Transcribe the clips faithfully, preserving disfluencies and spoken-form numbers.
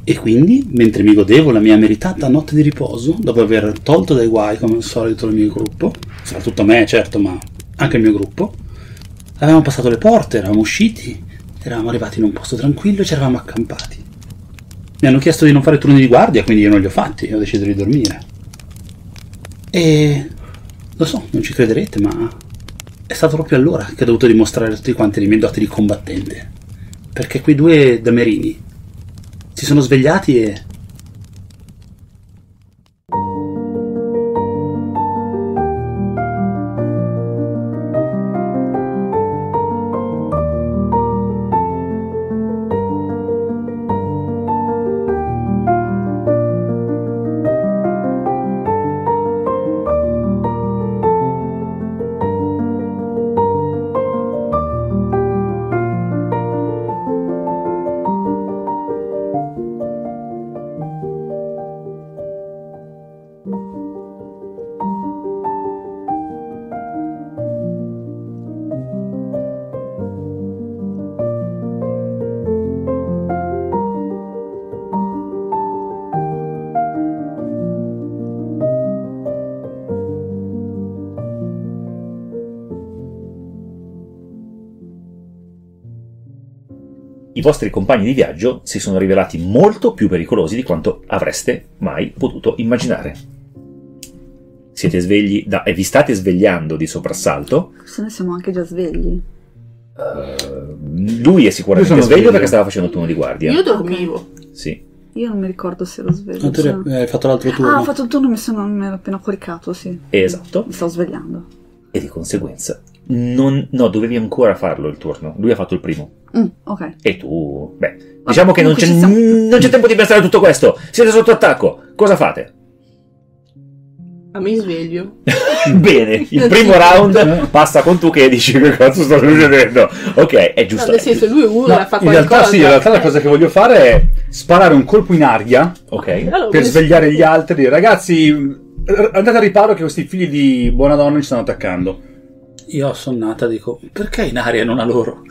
E quindi, mentre mi godevo la mia meritata notte di riposo, dopo aver tolto dai guai come al solito il mio gruppo, soprattutto me certo, ma anche il mio gruppo, avevamo passato le porte, eravamo usciti, eravamo arrivati in un posto tranquillo e ci eravamo accampati. Mi hanno chiesto di non fare turni di guardia, quindi io non li ho fatti, ho deciso di dormire. E lo so, non ci crederete, ma è stato proprio allora che ho dovuto dimostrare a tutti quanti le mie doti di combattente, perché quei due damerini si sono svegliati e... I vostri compagni di viaggio si sono rivelati molto più pericolosi di quanto avreste mai potuto immaginare. Siete svegli da, e vi state svegliando di soprassalto. Se noi siamo anche già svegli. Uh, lui è sicuramente sveglio, sveglio perché stava facendo il turno di guardia. Io dormivo. Sì. Io non mi ricordo se ero sveglio. Ah, tu cioè... hai fatto l'altro turno. Ah, ho fatto il turno, mi sono mi ero appena coricato, sì. Esatto. Mi stavo svegliando. E di conseguenza non, no, dovevi ancora farlo il turno. Lui ha fatto il primo. Mm, ok. E tu, beh, diciamo Vabbè, che non c'è, siamo... non c'è tempo di pensare a tutto questo. Siete sotto attacco. Cosa fate? A me sveglio. Bene, il primo round passa con tu che dici che cazzo sta succedendo. Ok, è giusto. No, nel senso, lui uno no, la fa in qualcosa. realtà sì, in realtà la cosa che voglio fare è sparare un colpo in aria, ok, allora, per svegliare gli altri e dire ragazzi andate a riparo che questi figli di buona donna ci stanno attaccando. Io ho sonnata, dico, perché in aria e non a loro?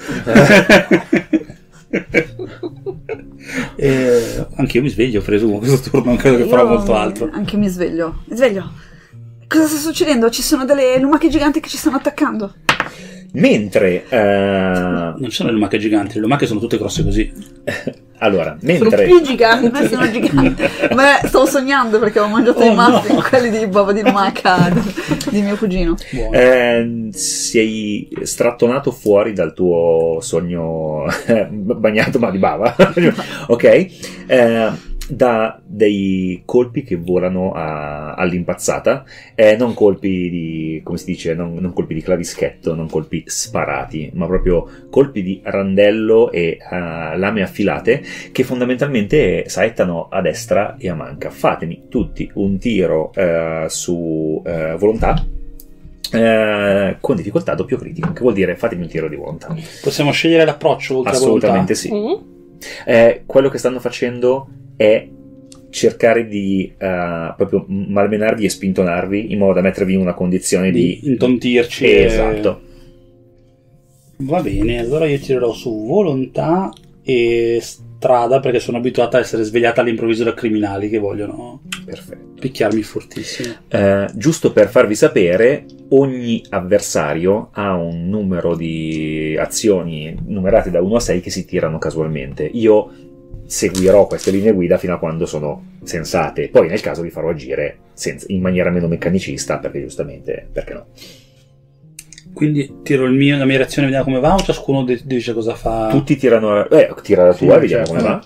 E anche io mi sveglio, presumo, questo turno non credo che farò Io molto mi- altro. Anche mi sveglio. Mi sveglio. Cosa sta succedendo? Ci sono delle lumache giganti che ci stanno attaccando. mentre eh, Non ci sono le lumache giganti, le lumache sono tutte grosse così. allora, Sono mentre più giganti. Ma sono giganti. Beh, stavo sognando perché avevo mangiato Oh, i matti, no. quelli di bava di lumaca di, di mio cugino. Buono. eh, sei strattonato fuori dal tuo sogno bagnato ma di bava, ok? Eh, da dei colpi che volano a, all'impazzata, eh, non colpi di, come si dice, non, non colpi di clavischetto, non colpi sparati, ma proprio colpi di randello e uh, lame affilate che fondamentalmente saettano a destra e a manca. Fatemi tutti un tiro uh, su uh, volontà uh, con difficoltà doppio critico, che vuol dire fatemi un tiro di volontà. Possiamo scegliere l'approccio oltre a Assolutamente volontà? sì. Mm. Eh, quello che stanno facendo è cercare di uh, proprio malmenarvi e spintonarvi in modo da mettervi in una condizione di, Di intontirci e- esatto. Va bene, allora io tirerò su volontà e strada perché sono abituata a essere svegliata all'improvviso da criminali che vogliono Perfetto. picchiarmi fortissimo. Eh, giusto per farvi sapere, ogni avversario ha un numero di azioni numerate da uno a sei che si tirano casualmente. Io seguirò queste linee guida fino a quando sono sensate, poi nel caso vi farò agire senza, in maniera meno meccanicista, perché giustamente, perché no? Quindi tiro il mio, la mia reazione, vediamo come va, o ciascuno de- dice cosa fa? Tutti tirano, eh, tira la tua, Sì, vediamo certo. come va.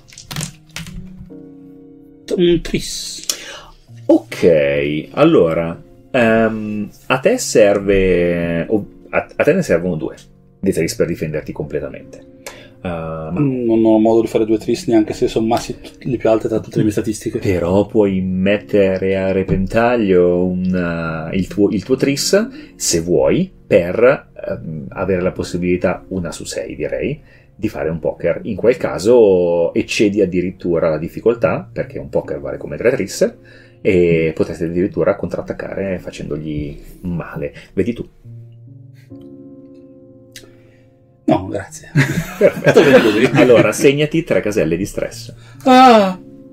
Un tris. Ok, allora ehm, a te serve o- a, a te ne servono due di tris per difenderti completamente. Uh, ma Non ho modo di fare due tris neanche se sommassi le più alte tra tutte le mie statistiche. però puoi mettere a repentaglio una- il, tuo, il tuo tris se vuoi per ehm, avere la possibilità, una su sei direi, di fare un poker. In quel caso eccedi addirittura la difficoltà, perché un poker vale come tre tris, e potresti addirittura contrattaccare facendogli male. Vedi tu. No, grazie. Perfetto. Allora segnati tre caselle di stress. Ah,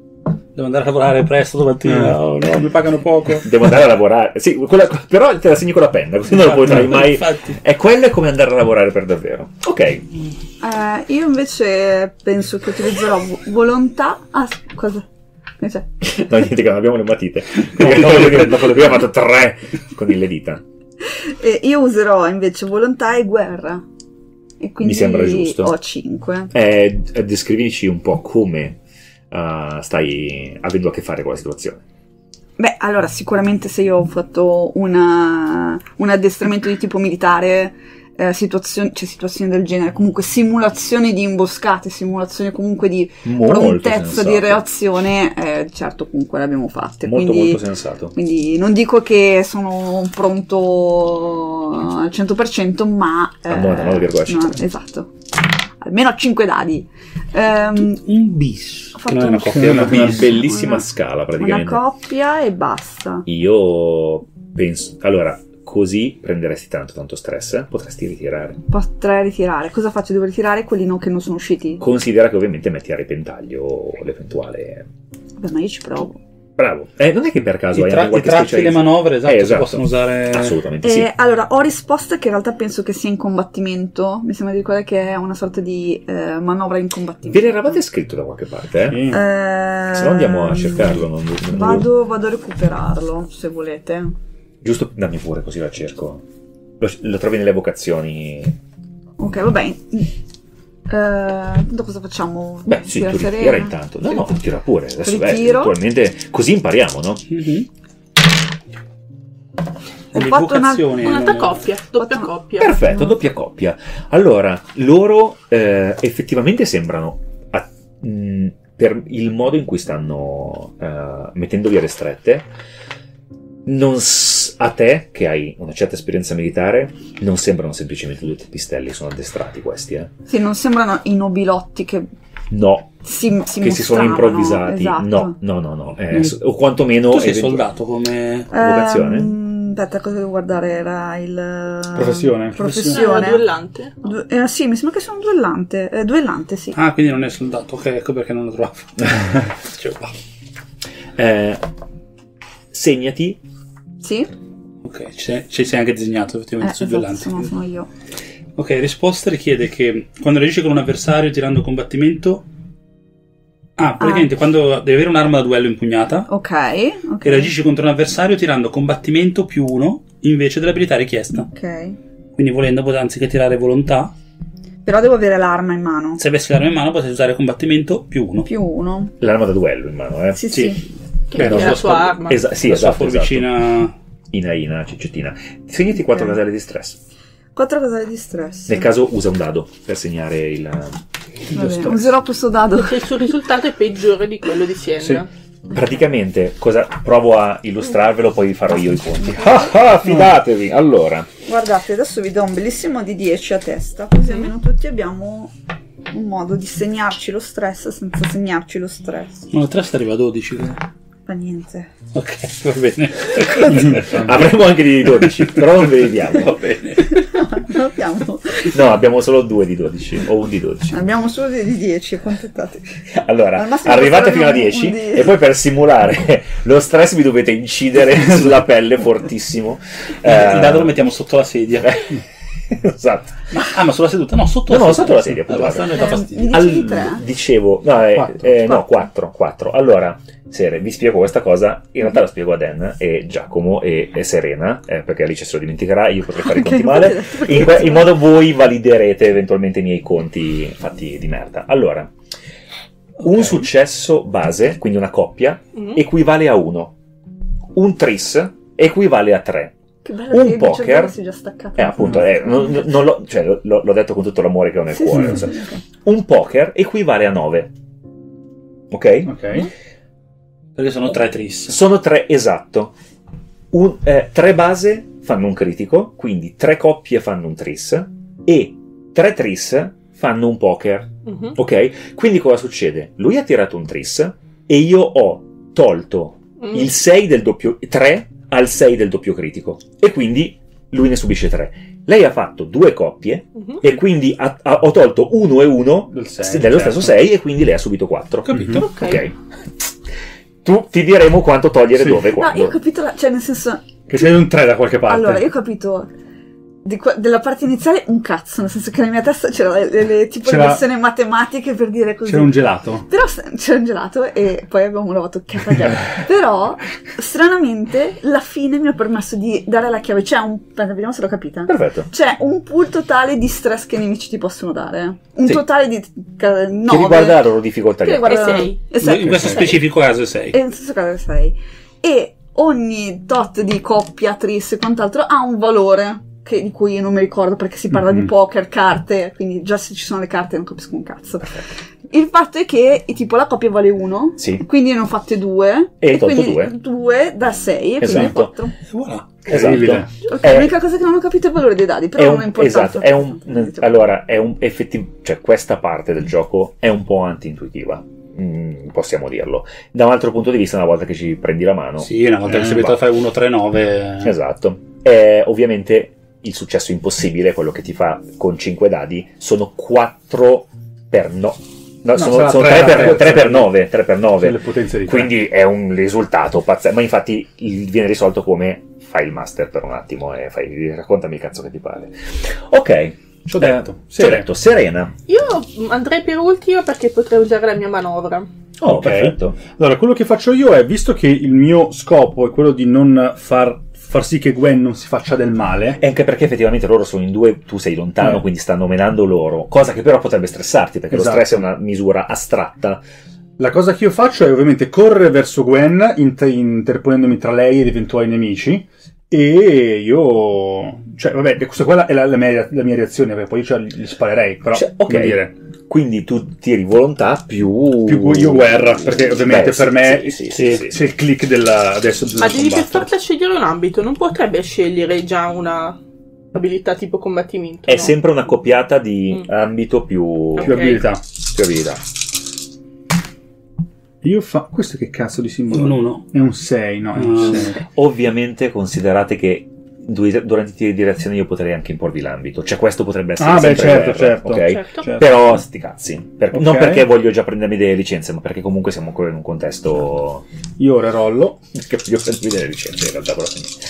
Devo andare a lavorare presto domattina. No, no, mi pagano poco. Devo andare a lavorare. Sì, quella, però te la segni con la penna, così non lo potrai mai. Infatti. E quello è come andare a lavorare per davvero. Ok. Eh, io invece penso che utilizzerò vo- volontà. Ah, cosa? Che c'è? No, niente, che non abbiamo le matite. Dopo le abbiamo fatto tre con le dita. E io userò invece volontà e guerra. E quindi Mi sembra giusto. ho cinque. Eh, descrivici un po' come uh, stai avendo a che fare con la situazione. Beh, allora sicuramente se io ho fatto una, un addestramento di tipo militare, eh, situazioni, cioè situazioni del genere, comunque simulazioni di imboscate, simulazioni comunque di Molto prontezza sensato. di reazione, eh, certo comunque le abbiamo fatte. Molto quindi, molto sensato. quindi non dico che sono pronto al cento per cento, ma... Al novantanove virgola cinque. no, esatto. Almeno cinque dadi. Ehm, Un bis. Ho Che fatto non è una un- coppia, è una Una bis. bellissima Una- scala una praticamente. coppia e basta. Io penso. Allora, così prenderesti tanto tanto stress, potresti ritirare. Potrei ritirare. Cosa faccio? Devo ritirare quelli non- che non sono usciti? Considera che ovviamente metti a repentaglio l'eventuale. Vabbè, ma io ci provo. Bravo. Eh, non è che per caso I, hai tra- anche i qualche tratti e le specializzazione. manovre, esatto, Eh, si esatto. possono usare. Assolutamente Eh, sì. Allora, ho risposta che in realtà penso che sia in combattimento. Mi sembra di ricordare che è una sorta di eh, manovra in combattimento. Ve l'eravate scritto da qualche parte, eh? Sì. Eh, Se no andiamo a cercarlo. Non, non- Vado, vado a recuperarlo, se volete. Giusto, dammi pure così la cerco. Lo, lo trovi nelle vocazioni. Ok, vabbè. Eh, intanto cosa facciamo? Beh, sì, Tira tu serena? ritira intanto. No, no, tira pure. Adesso, beh, Ritiro. attualmente così impariamo, no? Mhm. Ho Le fatto una- vocazioni, Un'altra non- coppia, doppia Fatto- coppia. Perfetto, doppia coppia. Allora, loro eh, effettivamente sembrano, a- mh, per il modo in cui stanno eh, mettendo via le strette, non s- a te, che hai una certa esperienza militare, non sembrano semplicemente due pistelli, sono addestrati questi, eh? Sì, non sembrano i nobilotti che No, si, si che si sono mostravano, improvvisati. esatto. No, no, no, no. Eh, Mm. s- o quantomeno... Tu sei eventu- soldato come. vocazione? Ehm, aspetta, cosa devo guardare? Era il... Professione. Ah, Professione. duellante? Du- eh, sì, mi sembra che sia un duellante. Eh, duellante, sì. Ah, quindi non è soldato, ok, ecco perché non lo trovavo. Cioè, wow. Eh, segnati. Sì? Ok, ci sei, ci sei anche disegnato Eh, effettivamente sui esatto, duellanti. sono, sono io. Ok, risposta richiede che quando reagisci con un avversario tirando combattimento. Ah, praticamente quando devi avere un'arma da duello impugnata Ok, ok. e reagisci contro un avversario tirando combattimento più uno invece dell'abilità richiesta. Ok. Quindi volendo, anziché tirare volontà, Però devo avere l'arma in mano. se avessi l'arma in mano potresti usare combattimento più uno. Più uno. L'arma da duello in mano, eh? Sì, Sì. sì. Che Eh, è no, la so- sua arma. Esa- sì, La sua esatto, esatto. forbicina. Ina, ina, ciccettina. Segnati quattro Ok. caselle di stress. Quattro caselle di stress. Nel caso usa un dado per segnare il... Va bene, userò questo dado. Perché il suo risultato è peggiore di quello di Siena. Praticamente, cosa provo a illustrarvelo, poi farò io i conti. Ah, ah, fidatevi! Allora, Guardate, adesso vi do un bellissimo di dieci a testa, così almeno tutti abbiamo un modo di segnarci lo stress senza segnarci lo stress. No, la tresta arriva a dodici. quindi. Fa niente. Ok, va bene. avremo anche di dodici, però non ve li diamo. Va bene. No, abbiamo, No, abbiamo solo due di dodici, o un di dodici. abbiamo solo di dieci, accontentate. Allora, Al massimo arrivate fino a saranno dieci un di- e poi per simulare lo stress vi dovete incidere sulla pelle fortissimo. Il dado lo mettiamo sotto la sedia. Esatto. Ma, ah, ma sulla seduta? No, sotto No, la no, sedia. sotto la sedia, appunto. Basta, non mi dà Eh, fastidio. mi dicevi tre? Dicevo, no, eh, Quattro. eh, no, quattro, quattro. Allora, Sere, vi spiego questa cosa. In realtà la spiego a Dan e Giacomo e, e Serena, eh, perché Alice se lo dimenticherà, io potrei fare i Ok, conti non male. potete detto In, perché- que- in modo voi validerete eventualmente i miei conti fatti di merda. Allora, un Ok. successo base, quindi una coppia, Mm. equivale a uno. Un tris equivale a tre. Che bello Un che il poker- cervello si è già staccato. Eh, appunto, eh, non, non l'ho, cioè, l'ho, l'ho detto con tutto l'amore che ho nel Sì, cuore. sì, lo so. sì, ok. Un poker equivale a nove. Ok? Ok. Perché sono tre tris. Sono tre, esatto. Un- eh, tre base fanno un critico, quindi tre coppie fanno un tris e tre tris fanno un poker. Mhm. Ok? Quindi cosa succede? Lui ha tirato un tris e io ho tolto Mm. il sei del doppio tre al sei del doppio critico e quindi lui ne subisce tre. Lei ha fatto due coppie Mhm. e quindi ha- ha- ho tolto uno e uno Del sei, dello certo. stesso sei e quindi lei ha subito quattro. Capito? Mhm. Ok. Ok. tu ti diremo quanto togliere Sì. dove e No, quando. io ho capito, la- cioè nel senso, Che sei un tre da qualche parte. allora io ho capito di qua- della parte iniziale un cazzo, nel senso che nella mia testa c'era le, le- le- tipo C'era- le lezioni matematiche per dire così. C'era un gelato. Però s- c'era un gelato e poi abbiamo lavato café. Però, stranamente, la fine mi ha permesso di dare la chiave. C'è un. Aspetta, vediamo se l'ho capita. Perfetto. C'è un pool totale di stress che i nemici ti possono dare. Un Sì. totale di nove. Che riguarda la loro difficoltà. Che di riguarda- E sei. Esatto, In questo sei. specifico caso sei. E in questo caso sei. E ogni tot di coppia, tris e quant'altro ha un valore. Che, di cui io non mi ricordo perché si parla Mhm. di poker, carte, quindi già se ci sono le carte non capisco un cazzo. Il fatto è che tipo la coppia vale uno, Sì. quindi ne ho fatte due, E hai tolto quindi due. due da sei, e quindi Esatto. quattro. E voilà. Incredibile. Esatto. Ok, È- l'unica cosa che non ho capito è il valore dei dadi, però è non un, è importante. esatto, è un, allora, è un effettivo, cioè questa parte del gioco è un po' anti-intuitiva, mm, possiamo dirlo. Da un altro punto di vista, una volta che ci prendi la mano, Sì, una volta Eh, che sei abituato a fare uno tre nove. esatto, è ovviamente il successo impossibile, quello che ti fa con cinque dadi, sono quattro per no. No, No, sono, sarà sono tre tre alla per, terza. tre per nove, tre per nove. Sono le potenze di tre. Quindi è un risultato pazzesco. Ma infatti il- viene risolto come fai il master per un attimo e fai, raccontami il cazzo che ti pare. Ok. Ci ho detto. Ci ho Serena. detto, Serena. Io andrei per ultima perché potrei usare la mia manovra. Oh, Ok. perfetto. Allora, quello che faccio io è, visto che il mio scopo è quello di non far, far sì che Gwen non si faccia del male, E anche perché effettivamente loro sono in due, tu sei lontano, Eh. quindi stanno menando loro, cosa che però potrebbe stressarti, perché Esatto. lo stress è una misura astratta. la cosa che io faccio è ovviamente correre verso Gwen, inter- interponendomi tra lei ed eventuali nemici, e io... Cioè, vabbè, questa qua è la, la mia, la mia reazione, perché poi io cioè, li sparerei, però, Cioè, ok. come dire, Quindi tu tiri volontà più... più io guerra, perché ovviamente Beh, per sì, me sì, sì, sì, sì. c'è il click della... adesso bisogna Ma devi per combattere. forza scegliere un ambito, non potrebbe scegliere già una abilità tipo combattimento. È no? sempre una coppiata di Mm. ambito più... Più Ok. abilità. più abilità. Io fa... Questo che cazzo di simbolo? Un uno. È un sei, no, è un Ah. sei. Ovviamente considerate che du- durante i tiri di reazione io potrei anche imporvi l'ambito, cioè questo potrebbe essere Ah, beh, sempre certo, guerra, certo. ok? Certo. Certo. Però sti cazzi, Per- Ok. non perché voglio già prendermi delle licenze, ma perché comunque siamo ancora in un contesto Io ora rollo. che voglio prendermi delle licenze in realtà, però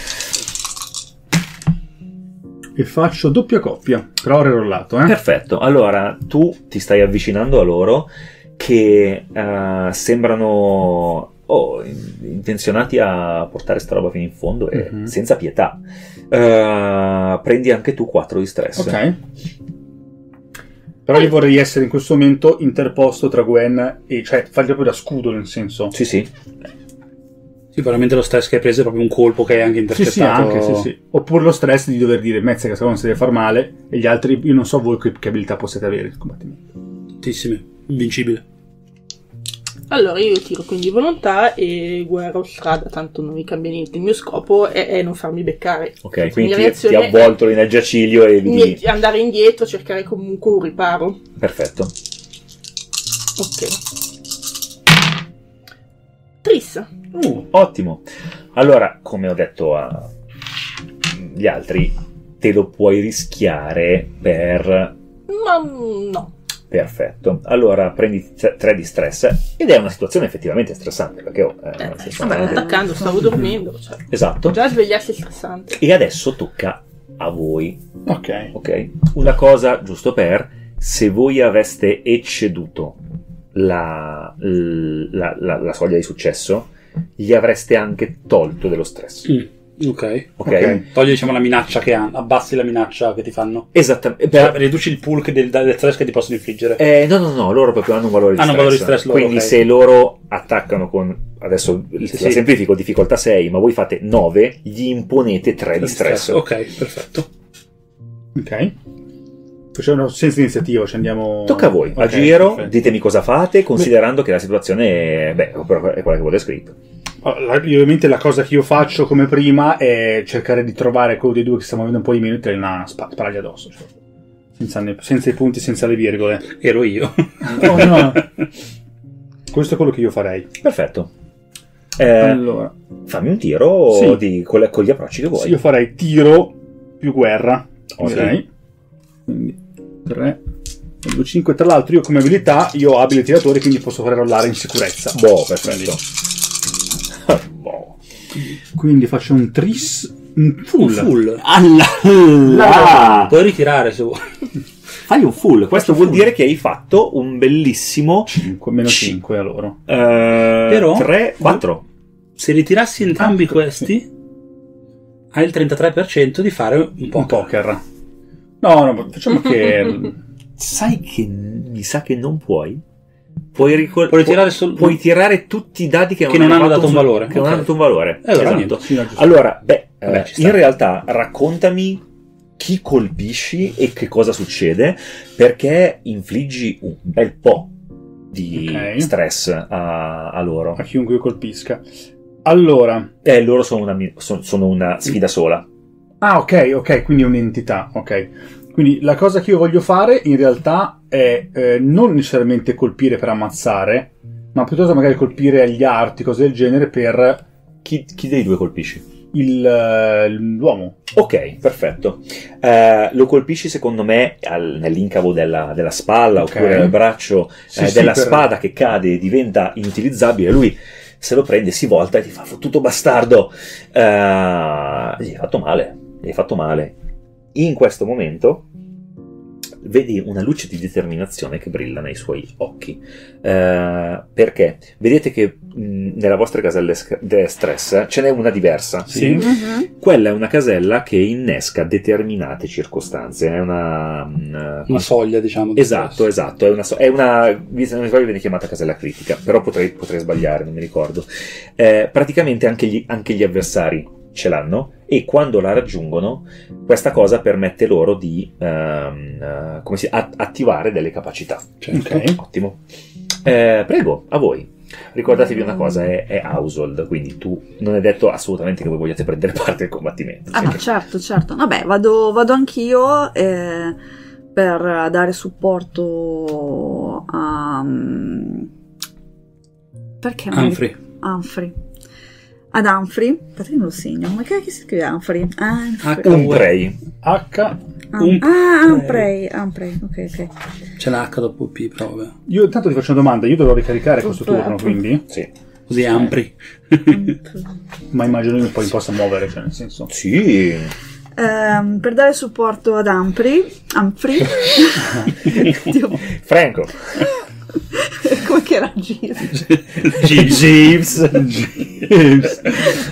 E faccio doppia coppia, però ora è rollato, eh? perfetto. Allora tu ti stai avvicinando a loro che eh, sembrano oh, in- intenzionati a portare sta roba fino in fondo e Mhm. senza pietà. Eh, prendi anche tu quattro di stress. Ok. Però io vorrei essere in questo momento interposto tra Gwen e... cioè, fargli proprio da scudo, nel senso... Sì, sì. Sicuramente lo stress che hai preso è proprio un colpo che hai anche Sì, sì, intercettato. anche, sì, sì. Oppure lo stress di dover dire, mezza che non si deve far male, e gli altri, io non so voi che, che abilità possiate avere in combattimento. Tantissime. Invincibile. Allora io tiro quindi volontà e guerra o strada, tanto non mi cambia niente. Il mio scopo è, è non farmi beccare. Ok, quindi mia ti, reazione ti avvoltoli nel giaciglio e Mi- vedi. andare indietro, cercare comunque un riparo. Perfetto. Ok. Tris. Uh, ottimo. Allora, come ho detto agli altri, te lo puoi rischiare per... Ma mm, no. Perfetto. Allora prendi tre di stress ed è una situazione effettivamente stressante perché oh, eh, Eh, nel senso- vabbè, attaccando, stavo dormendo. Cioè. esatto. Già svegliarsi è stressante. E adesso tocca a voi, Ok. ok? Una cosa giusto per, se voi aveste ecceduto la, la, la, la soglia di successo, gli avreste anche tolto dello stress. Mm, ok. Ok? Ok. Togli diciamo la minaccia che hanno, abbassi la minaccia che ti fanno. Esattamente. Cioè, riduci il pool del, del stress che ti possono infliggere. Eh, no, no, no, loro proprio hanno un valore di Hanno un stress. valore di stress loro, Quindi ok. se loro attaccano con, adesso Sì, la sì. semplifico, difficoltà sei, ma voi fate nove, gli imponete tre di stress. Ok, perfetto. Ok. Facciamo senza iniziativa, ci andiamo... Tocca a voi, a Ok, giro, perfetto. ditemi cosa fate, considerando che la situazione è, beh, però è quella che vi ho descritto. Allora, io ovviamente la cosa che io faccio come prima è cercare di trovare quello dei due che stiamo avendo un po' di meno e tirare una spa- sparagli addosso. Cioè, senza, ne- senza i punti, senza le virgole. Ero io. Oh, no. Questo è quello che io farei. Perfetto. Eh, Allora, fammi un tiro Sì. di, con, le- con gli approcci che vuoi. sì, io farei tiro più guerra. Ok. direi. Quindi tre, due, cinque. Tra l'altro io come abilità, io ho abili tiratori, quindi posso fare rollare in sicurezza. Boh, perfetto. Boh. Quindi faccio un tris... un full. Un full. Alla- Puoi ritirare se vuoi. Fai un full. Questo vuol dire che hai fatto un bellissimo cinque, meno cinque a loro. eh, Però- tre, quattro. Se ritirassi entrambi questi, hai il trentatré per cento di fare un Un po'. poker. No, no, facciamo che... Sai che mi sa che non puoi? Puoi, ricor- Puoi tirare pu- sol- puoi tirare tutti i dati che, Che non hanno fatto dato un su- valore. Che non Ok. hanno dato un valore. Eh, allora Esatto. niente. Sì, no, giusto. Allora, beh, Vabbè, eh, ci sta. in realtà raccontami chi colpisci e che cosa succede, perché infliggi un bel po' di Ok. stress a, a loro. A chiunque io colpisca. Allora... Eh, loro sono una, mi- son- sono una sfida sola. Ah, ok, ok, quindi è un'entità, ok. Quindi la cosa che io voglio fare in realtà è eh, non necessariamente colpire per ammazzare, ma piuttosto magari colpire agli arti, cose del genere, per Chi, chi dei due colpisci? il, eh, l'uomo. Ok, perfetto. Eh, lo colpisci secondo me al- nell'incavo della, della spalla Ok. oppure al braccio Sì, eh, sì, della per- spada che cade e diventa inutilizzabile. Lui se lo prende, si volta e ti fa fottuto bastardo. Eh, gli hai fatto male, gli hai fatto male. In questo momento vedi una luce di determinazione che brilla nei suoi occhi. Eh, perché vedete che mh, nella vostra casella sc- de stress ce n'è una diversa. Sì. Mhm. Quella è una casella che innesca determinate circostanze. È una. mh, Una soglia, diciamo. di Esatto, stress. esatto. È una, so- è una. Non mi ricordo, viene chiamata casella critica, però potrei, potrei sbagliare, non mi ricordo. Eh, praticamente anche gli, anche gli avversari ce l'hanno, e quando la raggiungono, questa cosa permette loro di ehm, eh, come si, a- attivare delle capacità. Certo. Ok. Ottimo. Eh, prego, a voi. Ricordatevi una cosa, è, è household, quindi tu non è detto assolutamente che voi vogliate prendere parte al combattimento. Ah, no, certo, certo. Vabbè, vado, vado anch'io eh, per dare supporto a... mm, perché non mi- Humphrey. Humphrey. Ad Humphrey. Aspetta che me lo segno. Ma che, che si scrive Humphrey? Humphrey. H- Un prey. H. Hum- ah, Humphrey. Humphrey. Ok, ok. C'è l'H dopo il P, però vabbè. Io intanto ti faccio una domanda, io dovrò ricaricare questo Purtroppo. turno, quindi, Sì. Così Humphrey. ma immagino che poi mi possa muovere, cioè nel senso... Sì. Ehm, per dare supporto ad Humphrey. Humphrey. Dio, Franco. come che era Jeeves? Jeeves. Jeeves.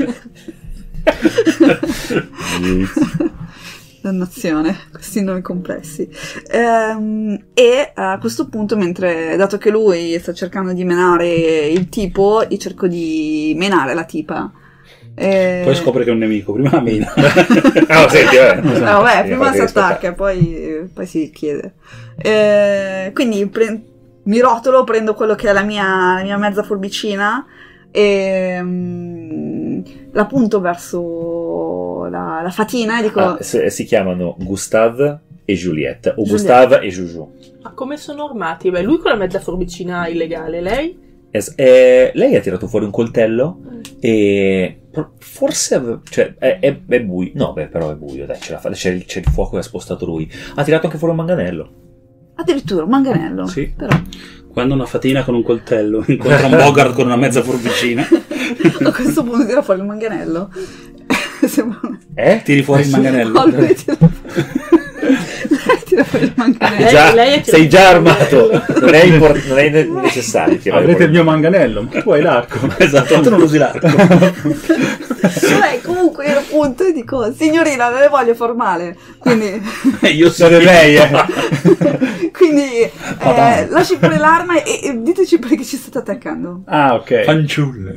Dannazione, questi nomi complessi. Ehm, e a questo punto, mentre, dato che lui sta cercando di menare il tipo, io cerco di menare la tipa. E... Poi scopre che è un nemico, prima la mena. Ah, senti, vabbè. Eh, vabbè, Sì, prima fate si rispettare. attacca, poi, poi si chiede. Eh, quindi pre- mi rotolo, prendo quello che è la mia, la mia mezza forbicina e mm, la punto verso la, la fatina e dico... Ah, se- si chiamano Gustave e Juliette, o Juliette. Gustave e Juju. Ma come sono armati? Beh, lui con la mezza forbicina illegale, lei? Es- eh, lei ha tirato fuori un coltello e pro- forse ave- cioè, è, è, è buio. No, beh, però è buio, dai, ce la fa- c'è, il- c'è il fuoco che ha spostato lui. Ha tirato anche fuori un manganello. Addirittura un manganello. Sì. Però. Quando una fatina con un coltello incontra un Bogart con una mezza forbicina, A questo punto tira fuori il manganello. Sembra una... Eh? tiri fuori il manganello. No, lei tira... lei tira fuori il manganello. Lei- Già, lei è tirato sei già fuori. armato. Non è, impor- non è ne- necessario tirare Avrete il fuori. mio manganello, ma tu hai l'arco. Esatto, tu non usi l'arco. Vabbè, comunque io appunto e dico, signorina, non le voglio far male. Quindi, Io sono Siete lei, eh. quindi eh, lasci pure l'arma e, e diteci perché ci state attaccando. Ah, ok. fanciulle.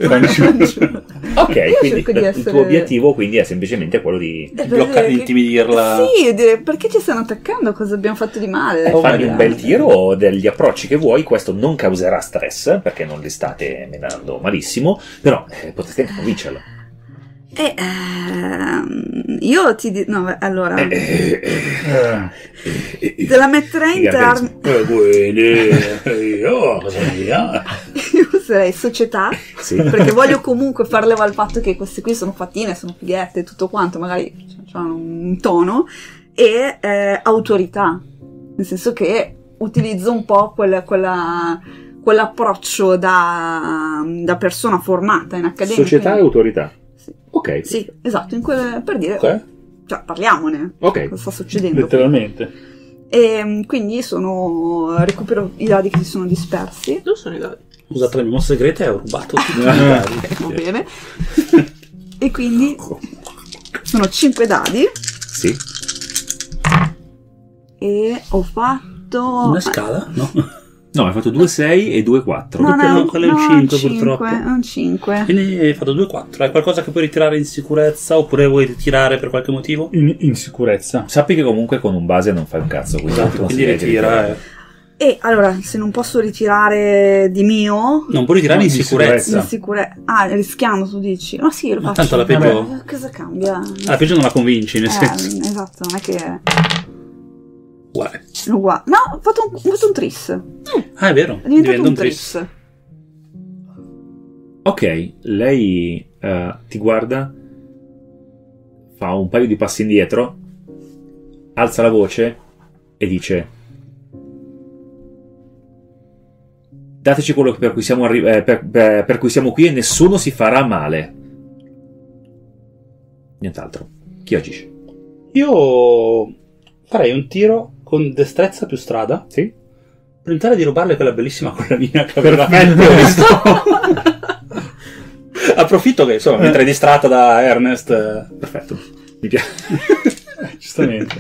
Ok, Io quindi cerco di il essere- tuo obiettivo quindi è semplicemente quello di Eh, per Bloccare, dire che- intimidirla. Sì, e dire perché ci stanno attaccando, cosa abbiamo fatto di male. Oh, fargli magari. un bel tiro o degli approcci che vuoi. Questo non causerà stress perché non li state menando malissimo, però eh, potreste anche convincerlo. E ehm, io ti dico, no, beh, allora, Eh, te la metterei in termini, Eh, quindi, io cosa via? io userei società, Sì. perché voglio comunque far leva al fatto che queste qui sono fattine, sono fighette e tutto quanto, magari hanno un tono, e eh, autorità, nel senso che utilizzo un po' quella, quella, quell'approccio da, da persona formata in accademia. Società e autorità. Sì. Ok. Sì, esatto, in quelle, per dire, Ok. cioè parliamone, Ok. cosa sta succedendo. Letteralmente. E quindi sono, recupero i dadi che si sono dispersi, Dove sono i dadi? Ho usato le mie mosse segrete e ho rubato tutti i dadi. va bene, e quindi sono cinque dadi Sì. e ho fatto... Una scala? No. No, hai fatto due sei e due quattro. No, no, no, quello è un no, cinque, cinque, purtroppo. è un cinque. Quindi hai fatto due quattro. Hai qualcosa che puoi ritirare in sicurezza oppure vuoi ritirare per qualche motivo? In, in sicurezza. Sappi che comunque con un base non fai un cazzo, quindi non ti Esatto, quindi consiglio di ritira. ritirare. eh. E allora, se non posso ritirare di mio... Non puoi ritirare No, in di sicurezza. in sicure- Ah, rischiando, tu dici? Ma sì, lo Ma faccio. tanto alla peggio, Eh, Cosa cambia? alla peggio non la convinci, nel Eh, senso. esatto, non è che... Uguale. Uguale. No, ho fatto un, ho fatto un tris. Ah, è vero. È diventato Diventa un un tris. tris. Ok, lei eh, ti guarda, fa un paio di passi indietro, alza la voce e dice: dateci quello per cui siamo, arri- eh, per, per- per cui siamo qui e nessuno si farà male. Nient'altro. Chi agisce? Io farei un tiro con destrezza più strada. Sì? Per tentare di rubarle quella bellissima collanina che aveva. Approfitto che insomma, mentre è distratta da Ernest. eh, Perfetto. Mi piace. Giustamente.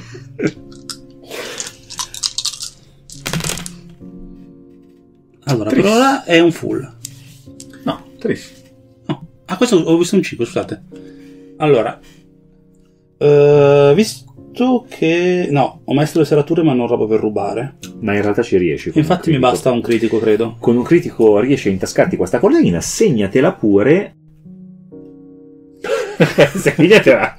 Allora, per ora è un full. No, tris. No. Ah, questo ho visto un cinque, scusate. Allora, eh, visto che... No, ho messo le serrature ma non roba per rubare. Ma in realtà ci riesci. con un Infatti mi critico. basta un critico, credo. Con un critico riesci a intascarti questa collanina, segnatela pure. Segnatela.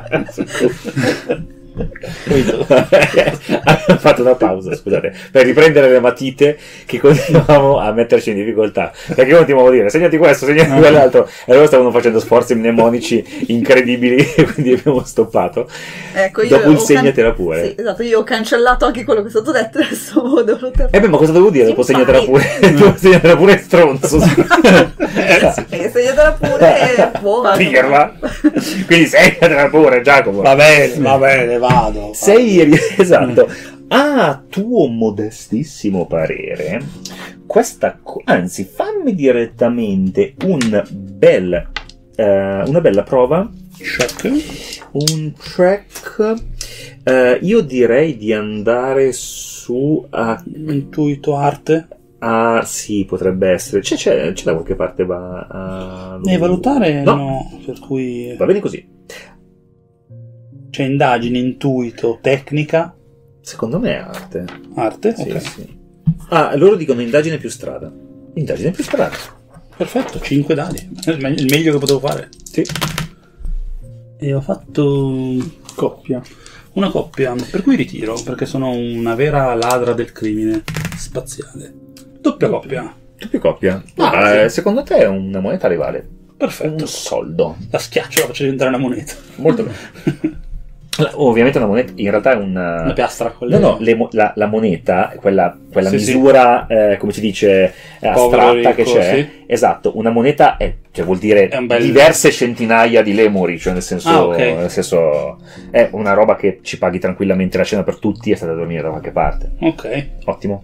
Abbiamo fatto una pausa, scusate, per riprendere le matite che continuavamo a metterci in difficoltà. Perché io continuavo a dire segnati questo, segnati quell'altro, e loro stavano facendo sforzi mnemonici incredibili, e quindi abbiamo stoppato. Ecco, io Dopo il ho can- segnatela pure. Sì, esatto, io ho cancellato anche quello che è stato detto, adesso devo ter- Eh beh, ma cosa devo dire? Dopo Sì, segnatela fai. pure. Dopo segnatela pure stronzo. Eh, segnatela pure, boh, vado. Pirla. Quindi segnatela pure, Giacomo. Va bene, va bene, vado. Sei esatto. A tuo modestissimo parere, questa co- anzi, fammi direttamente un bel eh, una bella prova, Check. un check. Eh, io direi di andare su a, Intuito arte. a sì, potrebbe essere. C'è, c'è, c'è da qualche parte va a E valutare No. no. Per cui Va bene così. c'è indagine, intuito, tecnica, Secondo me è arte. arte. Sì, Ok. sì. Ah, loro dicono indagine più strada. Indagine più strada. Perfetto, cinque dadi. Il me- il meglio che potevo fare. Sì. E ho fatto Coppia. una coppia, per cui ritiro, perché sono una vera ladra del crimine spaziale. Doppia coppia. Doppia coppia. Ah, Ah, eh, secondo te una moneta le vale? Perfetto. Un soldo. La schiaccio, la faccio diventare una moneta. Molto bene. Ovviamente una moneta in realtà è una... Una piastra. No, quelle- no, le mo- la, la moneta, quella, quella Sì, sì. misura, eh, come si dice, eh, Povero astratta che ricco, c'è. sì. Esatto, una moneta è, cioè vuol dire È un bel- diverse centinaia di lemuri, cioè nel senso, Ah, ok. nel senso è una roba che ci paghi tranquillamente la cena per tutti e state a dormire da qualche parte. Ok. Ottimo.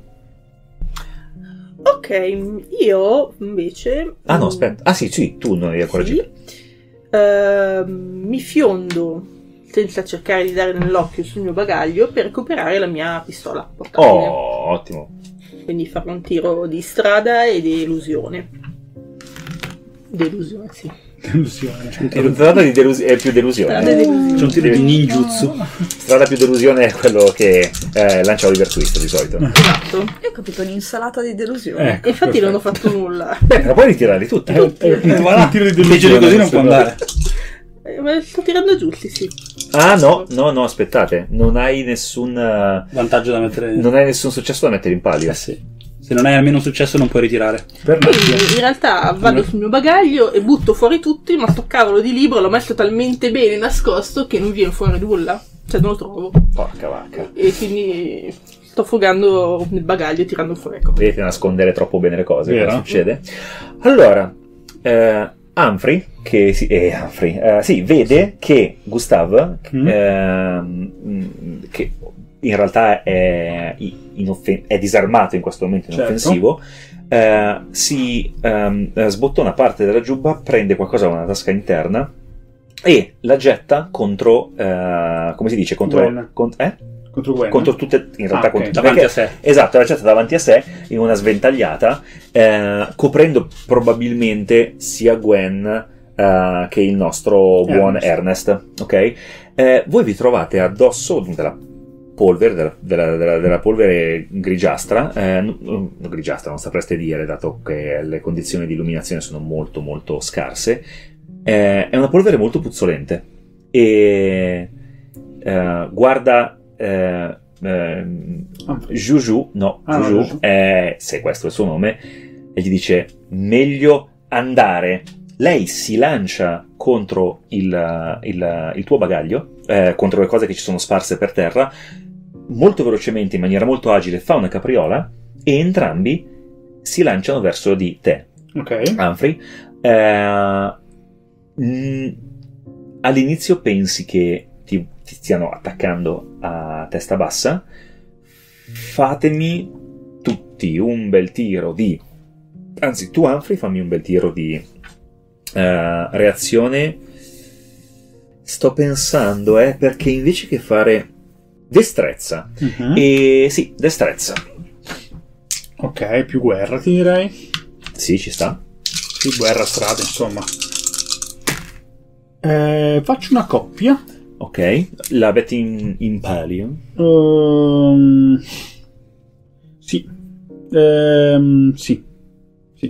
Ok, io invece... Ah no, mm, aspetta. Ah sì, sì, tu non hai ancora sì, agito. ehm, mi fiondo senza cercare di dare nell'occhio sul mio bagaglio per recuperare la mia pistola portatile. Oh, ottimo. Quindi farò un tiro di strada e di elusione. Delusione, sì. Delusione. Strada di delus- è più delusione. Strada di delusione. C'è un tiro di ninjutsu. Strada più delusione è quello che eh, lancia Oliver Twist di solito. Esatto. Io ho capito un'insalata di delusione. Ecco, Infatti non ho perfetto. fatto nulla. Beh, ma puoi ritirarli tutti. Eh, eh, un Voilà. tiro di Peggio di delusione, così non può questo, andare. Eh, Ma sto tirando giù, sì, sì. Ah no, no, no, aspettate. Non hai nessun eh, Vantaggio da mettere. non hai nessun successo da mettere in palio. Eh sì. Se non hai almeno un successo non puoi ritirare. Per Quindi magia. in realtà vado sul mio bagaglio e butto fuori tutti, ma sto cavolo di libro l'ho messo talmente bene nascosto che non viene fuori nulla. Cioè non lo trovo. Porca vacca. E quindi sto frugando nel bagaglio tirando fuori. Ecco. Vedete nascondere troppo bene le cose, Vero? cosa succede? Allora, eh, Humphrey, che si, eh, Humphrey, eh, sì, vede che Gustav, Mm. ehm, che in realtà è, inoffen- è disarmato in questo momento, Certo. inoffensivo, eh, si ehm, sbottona parte della giubba, prende qualcosa da una tasca interna e la getta contro, eh, come si dice, contro, Gwen. cont- eh? Contro Gwen. contro tutte, in realtà Ah, ok. contro, Davanti perché- a sé. Esatto, la getta davanti a sé in una sventagliata, eh, coprendo probabilmente sia Gwen eh, che il nostro buon Ernest. Ernest. Ok? Eh, voi vi trovate addosso della polvere, della, della- della- della polvere grigiastra, eh, n- n- grigiastra non sapreste dire, dato che le condizioni di illuminazione sono molto molto scarse. Eh, è una polvere molto puzzolente e eh, guarda eh, ehm, Juju, no, Ah, no, Juju, Juju. è- se questo è il suo nome, e gli dice meglio andare. Lei si lancia contro il, il- il tuo bagaglio, eh, contro le cose che ci sono sparse per terra, molto velocemente, in maniera molto agile, fa una capriola e entrambi si lanciano verso di te, Ok. Humphrey. Eh, mh, all'inizio pensi che ti, ti stiano attaccando a testa bassa. Fatemi tutti un bel tiro di... Anzi, tu Humphrey fammi un bel tiro di eh, reazione. Sto pensando, eh, perché invece che fare destrezza, Mhm. e sì, destrezza. Ok, più guerra ti direi. Sì, ci sta. Sì, guerra, strade, insomma. Eh, faccio una coppia. Ok, la metti in, in palio. Ehm, sì. Ehm, sì. Sì.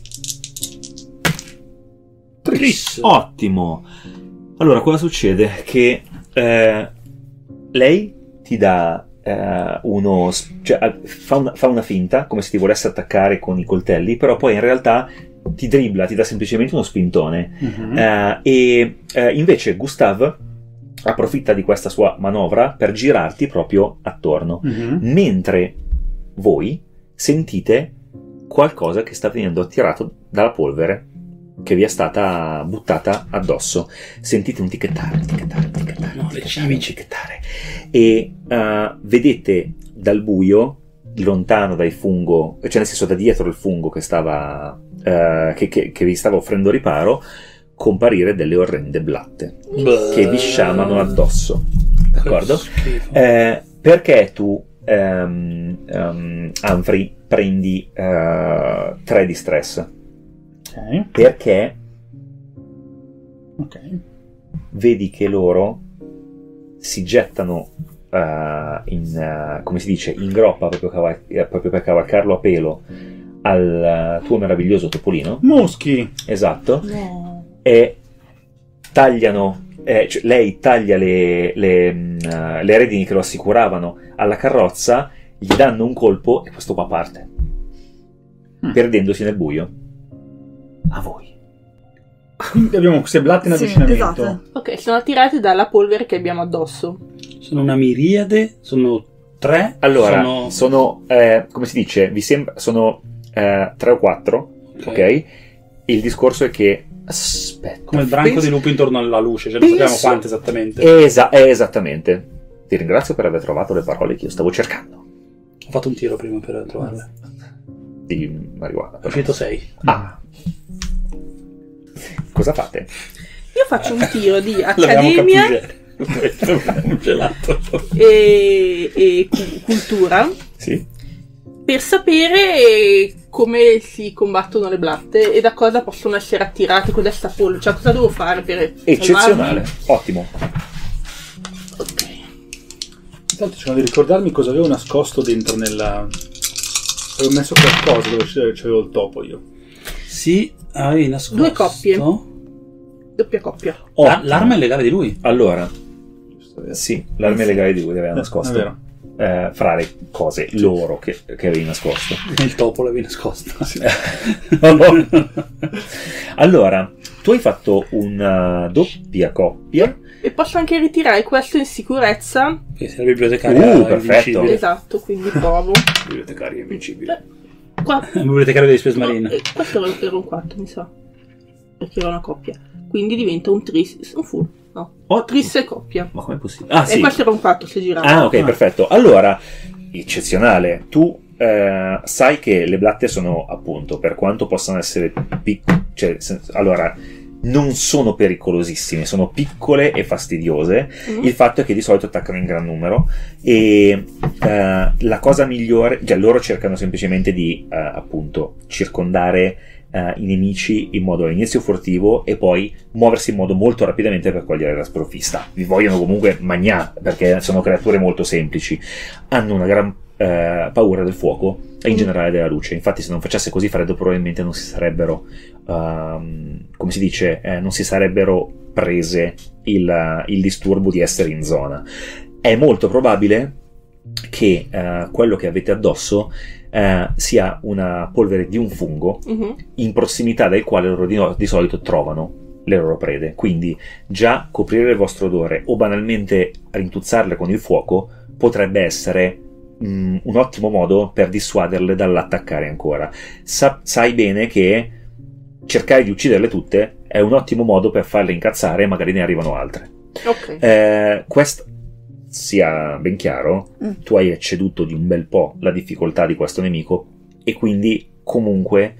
Tris. Ottimo. Allora, cosa succede? Che eh, lei ti dà eh, uno... cioè eh, fa una, fa una finta, come se ti volesse attaccare con i coltelli, però poi in realtà ti dribbla, ti dà semplicemente uno spintone. Mhm. Eh, e eh, invece Gustav approfitta di questa sua manovra per girarti proprio attorno, Mhm. mentre voi sentite qualcosa che sta venendo attirato dalla polvere che vi è stata buttata addosso. Sentite un ticchettare, ticchettare, ticchettare, No, le ticchettare, cimici. ticchettare. E eh, vedete dal buio, lontano dai fungo, cioè nel senso da dietro il fungo che stava eh, che, che- che vi stava offrendo riparo, comparire delle orrende blatte che vi sciamano addosso. D'accordo? Schifo. Eh, perché tu, ehm, ehm, Humphrey, prendi eh, tre di stress? Ok. Perché Ok. vedi che loro si gettano eh, in, eh, come si dice, in groppa proprio, caval- eh, proprio per cavalcarlo a pelo al eh, tuo meraviglioso topolino. Muschi. Esatto. No. E tagliano, eh, cioè lei taglia le, le, mh, eh, le redini che lo assicuravano alla carrozza, gli danno un colpo e questo qua parte, Mm. perdendosi nel buio. A voi. Quindi abbiamo queste blatte in Sì, avvicinamento. esatto. Ok, sono attirati dalla polvere che abbiamo addosso. Sono una miriade, sono tre. Allora, sono... sono, eh, come si dice, vi sembra, sono eh, tre o quattro, ok? E il discorso è che, aspetta, Come il branco penso- di lupi intorno alla luce, cioè non penso- sappiamo quante esattamente. Esa- eh, esattamente. Ti ringrazio per aver trovato le parole che io stavo cercando. Ho fatto un tiro prima per trovarle. Di marijuana. Ho finito sei. Ah. Cosa fate? Io faccio un tiro di L'abbiamo accademia un gelato. e, e cu- cultura Sì? per sapere come si combattono le blatte e da cosa possono essere attirate con questa polvere. Cioè, cosa devo fare per Eccezionale. salvarmi? Ottimo. Ok. Intanto cerco di ricordarmi cosa avevo nascosto dentro nella... Avevo messo qualcosa dove c'è- c'avevo il topo io. Sì, avevi nascosto. Due coppie. Doppia coppia. La- l'arma è legale di lui. Allora, sì, l'arma legale di lui aveva È nascosto. vero. Eh, fra le cose loro che, che avevi nascosto. Il topo l'avevi nascosto. Allora, tu hai fatto una doppia coppia E posso anche ritirare questo in sicurezza. Che sei la bibliotecaria Uh, perfetto. invincibile. Esatto, quindi provo. Bibliotecaria invincibile. Qua... La bibliotecaria degli Space no, Marine. eh, questo era, era un quattro, mi sa. Perché era una coppia. Quindi diventa un tris, un full. No, Oh, tris e coppia. Ma com'è possibile? Ah, E sì. questo era un quattro se girava. Ah, ok, Ah. perfetto. Allora, eccezionale. Tu eh, sai che le blatte sono, appunto, per quanto possano essere piccole, cioè, sen- allora, non sono pericolosissime, sono piccole e fastidiose. Mm. Il fatto è che di solito attaccano in gran numero e eh, la cosa migliore, cioè loro cercano semplicemente di, eh, appunto, circondare eh, i nemici in modo all'inizio furtivo e poi muoversi in modo molto rapidamente per cogliere la sprovvista. Vi vogliono comunque mangiare perché sono creature molto semplici. Hanno una gran eh, paura del fuoco e in Mm. generale della luce. Infatti, se non facesse così freddo, probabilmente non si sarebbero, ehm, come si dice, eh, non si sarebbero prese il, il disturbo di essere in zona. È molto probabile che eh, quello che avete addosso eh, sia una polvere di un fungo Mhm. in prossimità del quale loro di, no- di solito trovano le loro prede. Quindi già coprire il vostro odore o banalmente rintuzzarle con il fuoco potrebbe essere mm, un ottimo modo per dissuaderle dall'attaccare ancora. Sa- sai bene che cercare di ucciderle tutte è un ottimo modo per farle incazzare e magari ne arrivano altre. Ok. Eh, questo sia ben chiaro, Mm. tu hai ecceduto di un bel po' la difficoltà di questo nemico e quindi comunque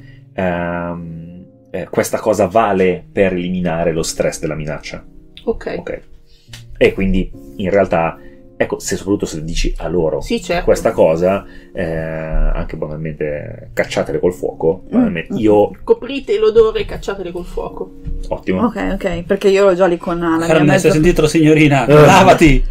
ehm, eh, questa cosa vale per eliminare lo stress della minaccia. Ok. Ok. E quindi in realtà, ecco, se soprattutto se dici a loro Sì, certo. questa cosa, eh, anche banalmente cacciatele col fuoco, banalmente, Mm. io, Coprite l'odore e cacciatele col fuoco. ottimo. Ok, ok, perché io ero già lì con la mia Ernest, mezza... hai sentito, signorina? Eh. Lavati!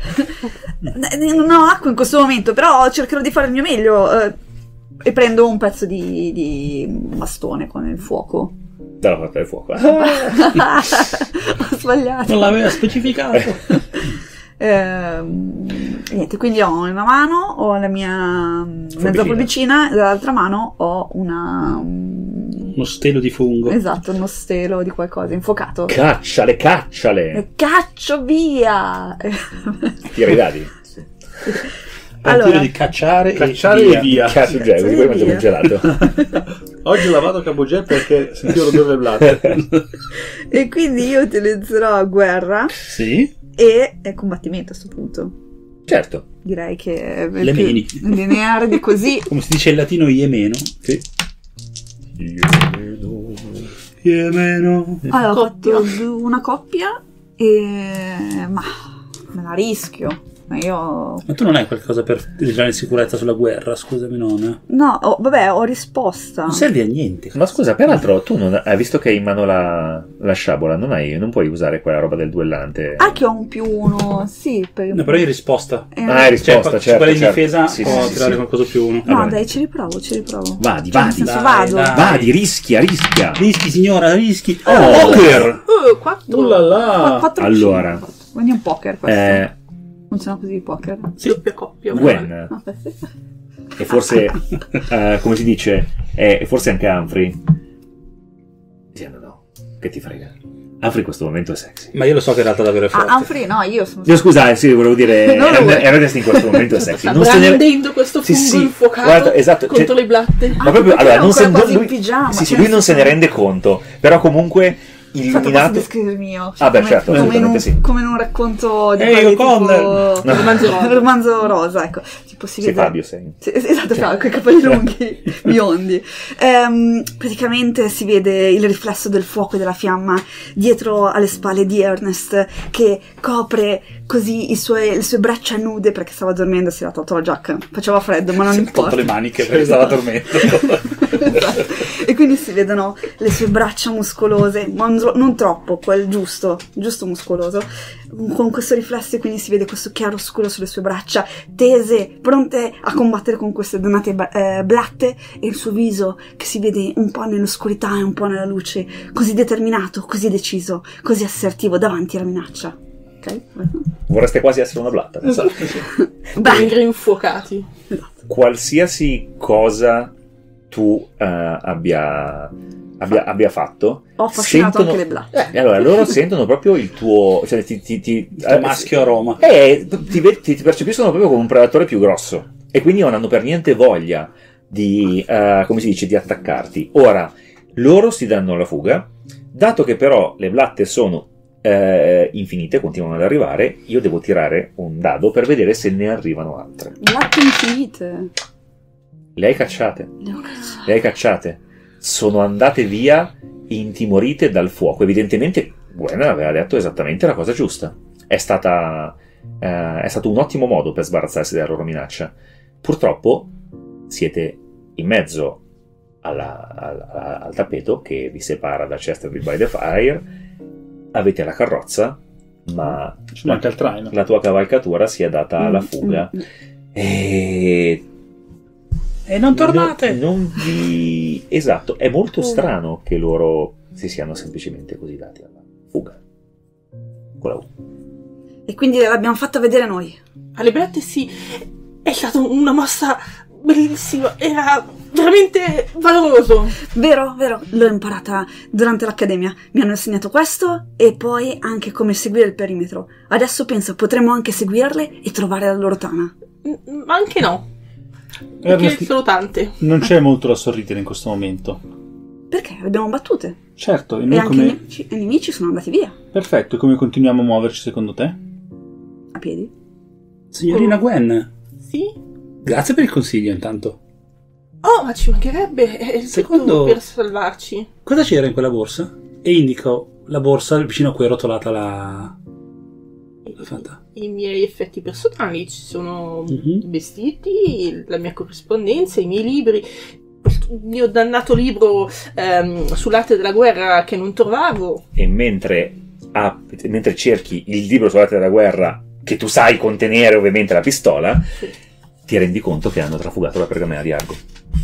Eh, Non ho acqua in questo momento, però cercherò di fare il mio meglio. eh, e prendo un pezzo di, di bastone con il fuoco. Dalla parte del fuoco. Ho sbagliato. Non l'aveva specificato. Ehm, niente, quindi ho in una mano ho la mia mezza Forbicina. forbicina e dall'altra mano ho una mm, Uno stelo di fungo. esatto, uno stelo di qualcosa infuocato. Cacciale, cacciale! E caccio via! Tira i dadi. Allora, Allora. di cacciare, Cacciare e e via. Cazzo, Cacciare così poi mangiamo via. un gelato. Oggi ho lavato Cabugè perché sentivo l'odore del latte. E quindi io utilizzerò guerra Sì. e, e combattimento a questo punto. Certo. Direi che è Le più meni. lineare di così. Come si dice in latino, iemeno. Sì. Iemeno. Allora, ho Coppia. fatto du- una coppia e... ma me la rischio. Ma io... Ma tu non hai qualcosa per entrare in sicurezza sulla guerra? Scusami, nonna. No, ho- vabbè, ho risposta. Non serve a niente. Ma scusa, peraltro, tu non hai visto che hai in mano la, la sciabola, non, hai, non puoi usare quella roba del duellante. Ah, che ho un più uno, sì. Per... No, però hai risposta. eh, Ah, hai risposta, Cioè, certo. quella in certo. difesa Sì, può sì, sì, tirare sì. qualcosa più uno. No, Vabbè. dai, ci riprovo, ci riprovo. Vadi, Cioè, nel vadi, senso, dai, vado. dai. Vadi, rischia, rischia. Rischi, signora, rischi. Oh. Poker! Oh, quattro. Uh là là. quattro Allora. Quindi è un poker questo. Eh, Funziona così il poker. Doppia coppia. Gwen, Ah, perfetto. e forse, eh, come si dice, eh, e forse anche Humphrey. Sì, no, no, che ti frega. Humphrey in questo momento è sexy. Ma io lo so che in realtà davvero è forte. Ah, Humphrey, no, io sono... Io scusa, eh, sì, volevo dire, Non lo vuoi. Ernest in questo momento è sexy. Sta Non se ne... brandendo questo Sì, fungo sì, infuocato guarda, esatto, contro cioè- le blatte. Ma Ah, proprio, perché allora, ero non se, ancora quasi lui, in pigiama, sì, sì, cioè, lui non se ne sì. rende conto, però comunque Infatti posso illuminato. descrivermi io. Ah, beh, come, certo, come, in un, assolutamente sì. come in un racconto di Ehi, quelli O'Connell! tipo... Romanzo rosa. romanzo rosa, ecco. Tipo si Sì, vede... Fabio sei. Sì, esatto, Fabio, con i capelli lunghi, biondi. Ehm, praticamente si vede il riflesso del fuoco e della fiamma dietro alle spalle di Ernest che copre così i suoi, le sue braccia nude perché stava dormendo, si era tolto la giacca. Faceva freddo, ma non Si è importa. tolto le maniche perché stava dormendo. Esatto. E quindi si vedono le sue braccia muscolose, ma non, non troppo, quel giusto, giusto muscoloso, con questo riflesso, e quindi si vede questo chiaro scuro sulle sue braccia, tese, pronte a combattere con queste dannate eh, blatte, e il suo viso che si vede un po' nell'oscurità e un po' nella luce, così determinato, così deciso, così assertivo davanti alla minaccia. Ok? Vorreste quasi essere una blatta. Esatto. Dangri infuocati. Qualsiasi cosa tu eh, abbia abbia, abbia fatto, Ho affascinato sentono, anche le blatte. eh, allora loro sentono proprio il tuo, cioè ti, ti, ti, Il maschio a Roma. eh, ti, ti, ti percepiscono proprio come un predatore più grosso e quindi non hanno per niente voglia di, uh, come si dice, di attaccarti. Ora, loro si danno alla fuga, dato che però le blatte sono uh, infinite, continuano ad arrivare, io devo tirare un dado per vedere se ne arrivano altre. Blatte infinite. Le hai cacciate. Le ho cacciate. Le hai cacciate. Sono andate via intimorite dal fuoco. Evidentemente Gwen aveva detto esattamente la cosa giusta. È stata eh, è stato un ottimo modo per sbarazzarsi dalla loro minaccia. Purtroppo siete in mezzo alla, alla, al tappeto che vi separa da Chesterfield by the Fire. Avete la carrozza, ma Ci manca il traino. la tua cavalcatura si è data alla Mm, fuga. mm, mm. E E non tornate! Non, non vi... Esatto, è molto Mm. strano che loro si siano semplicemente così dati alla fuga. Con la U. E quindi l'abbiamo fatta vedere noi. Alle blatte sì, è stata una mossa bellissima, era veramente valoroso. Vero, vero, l'ho imparata durante l'accademia. Mi hanno insegnato questo e poi anche come seguire il perimetro. Adesso penso potremmo anche seguirle e trovare la loro tana. M- Ma anche no, perché Ernest, sono tante. non c'è molto da sorridere in questo momento. Perché? Le abbiamo battute. Certo, e E noi anche come... i, nemici, i nemici sono andati via. Perfetto, e come continuiamo a muoverci secondo te? A piedi. Signorina Gwen, Sì? grazie per il consiglio intanto. Oh, ma ci mancherebbe, è il Secondo- tutto per salvarci. Cosa c'era in quella borsa? E indico la borsa vicino a cui è rotolata la... la fatta. I miei effetti personali, ci sono Mhm. i vestiti, la mia corrispondenza, i miei libri, il mio dannato libro ehm, sull'arte della guerra che non trovavo. E mentre, ah, mentre cerchi il libro sull'arte della guerra, che tu sai contenere ovviamente la pistola, Sì. ti rendi conto che hanno trafugato la pergamena di Argo.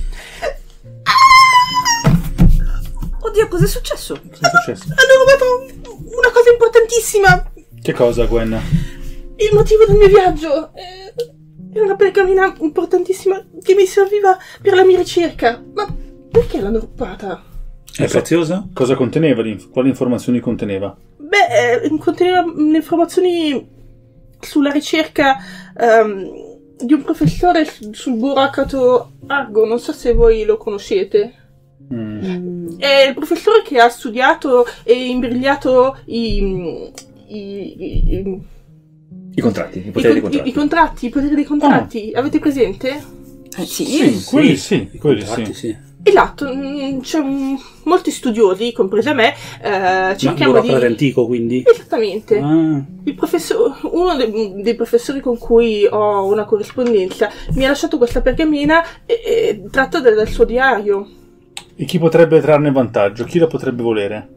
Oddio, cos'è successo? Cosa è successo? Hanno rubato una cosa importantissima, Che cosa, Gwen? il motivo del mio viaggio. eh, È una pergamena importantissima che mi serviva per la mia ricerca. Ma perché l'hanno rubata? È preziosa? Cosa conteneva? l'inf- Quali informazioni conteneva? Beh, eh, conteneva le informazioni sulla ricerca ehm, di un professore sul sul buracato Argo, non so se voi lo conoscete. Mm. Mm. È il professore che ha studiato e imbrigliato i, i, i, i, I contratti, i i, poteri dei con- contratti. i contratti, i poteri dei contratti. Avete presente? Eh, sì. Sì, quelli sì, quelli Infatti, sì. sì. Esatto, mm, c'è un- molti studiosi, compresa me, eh, Ma cerchiamo burocrate di... antico, quindi? Esattamente. Ah, Il professor, uno dei, dei professori con cui ho una corrispondenza mi ha lasciato questa pergamena e, e tratta del, del suo diario. E chi potrebbe trarne vantaggio? Chi la potrebbe volere?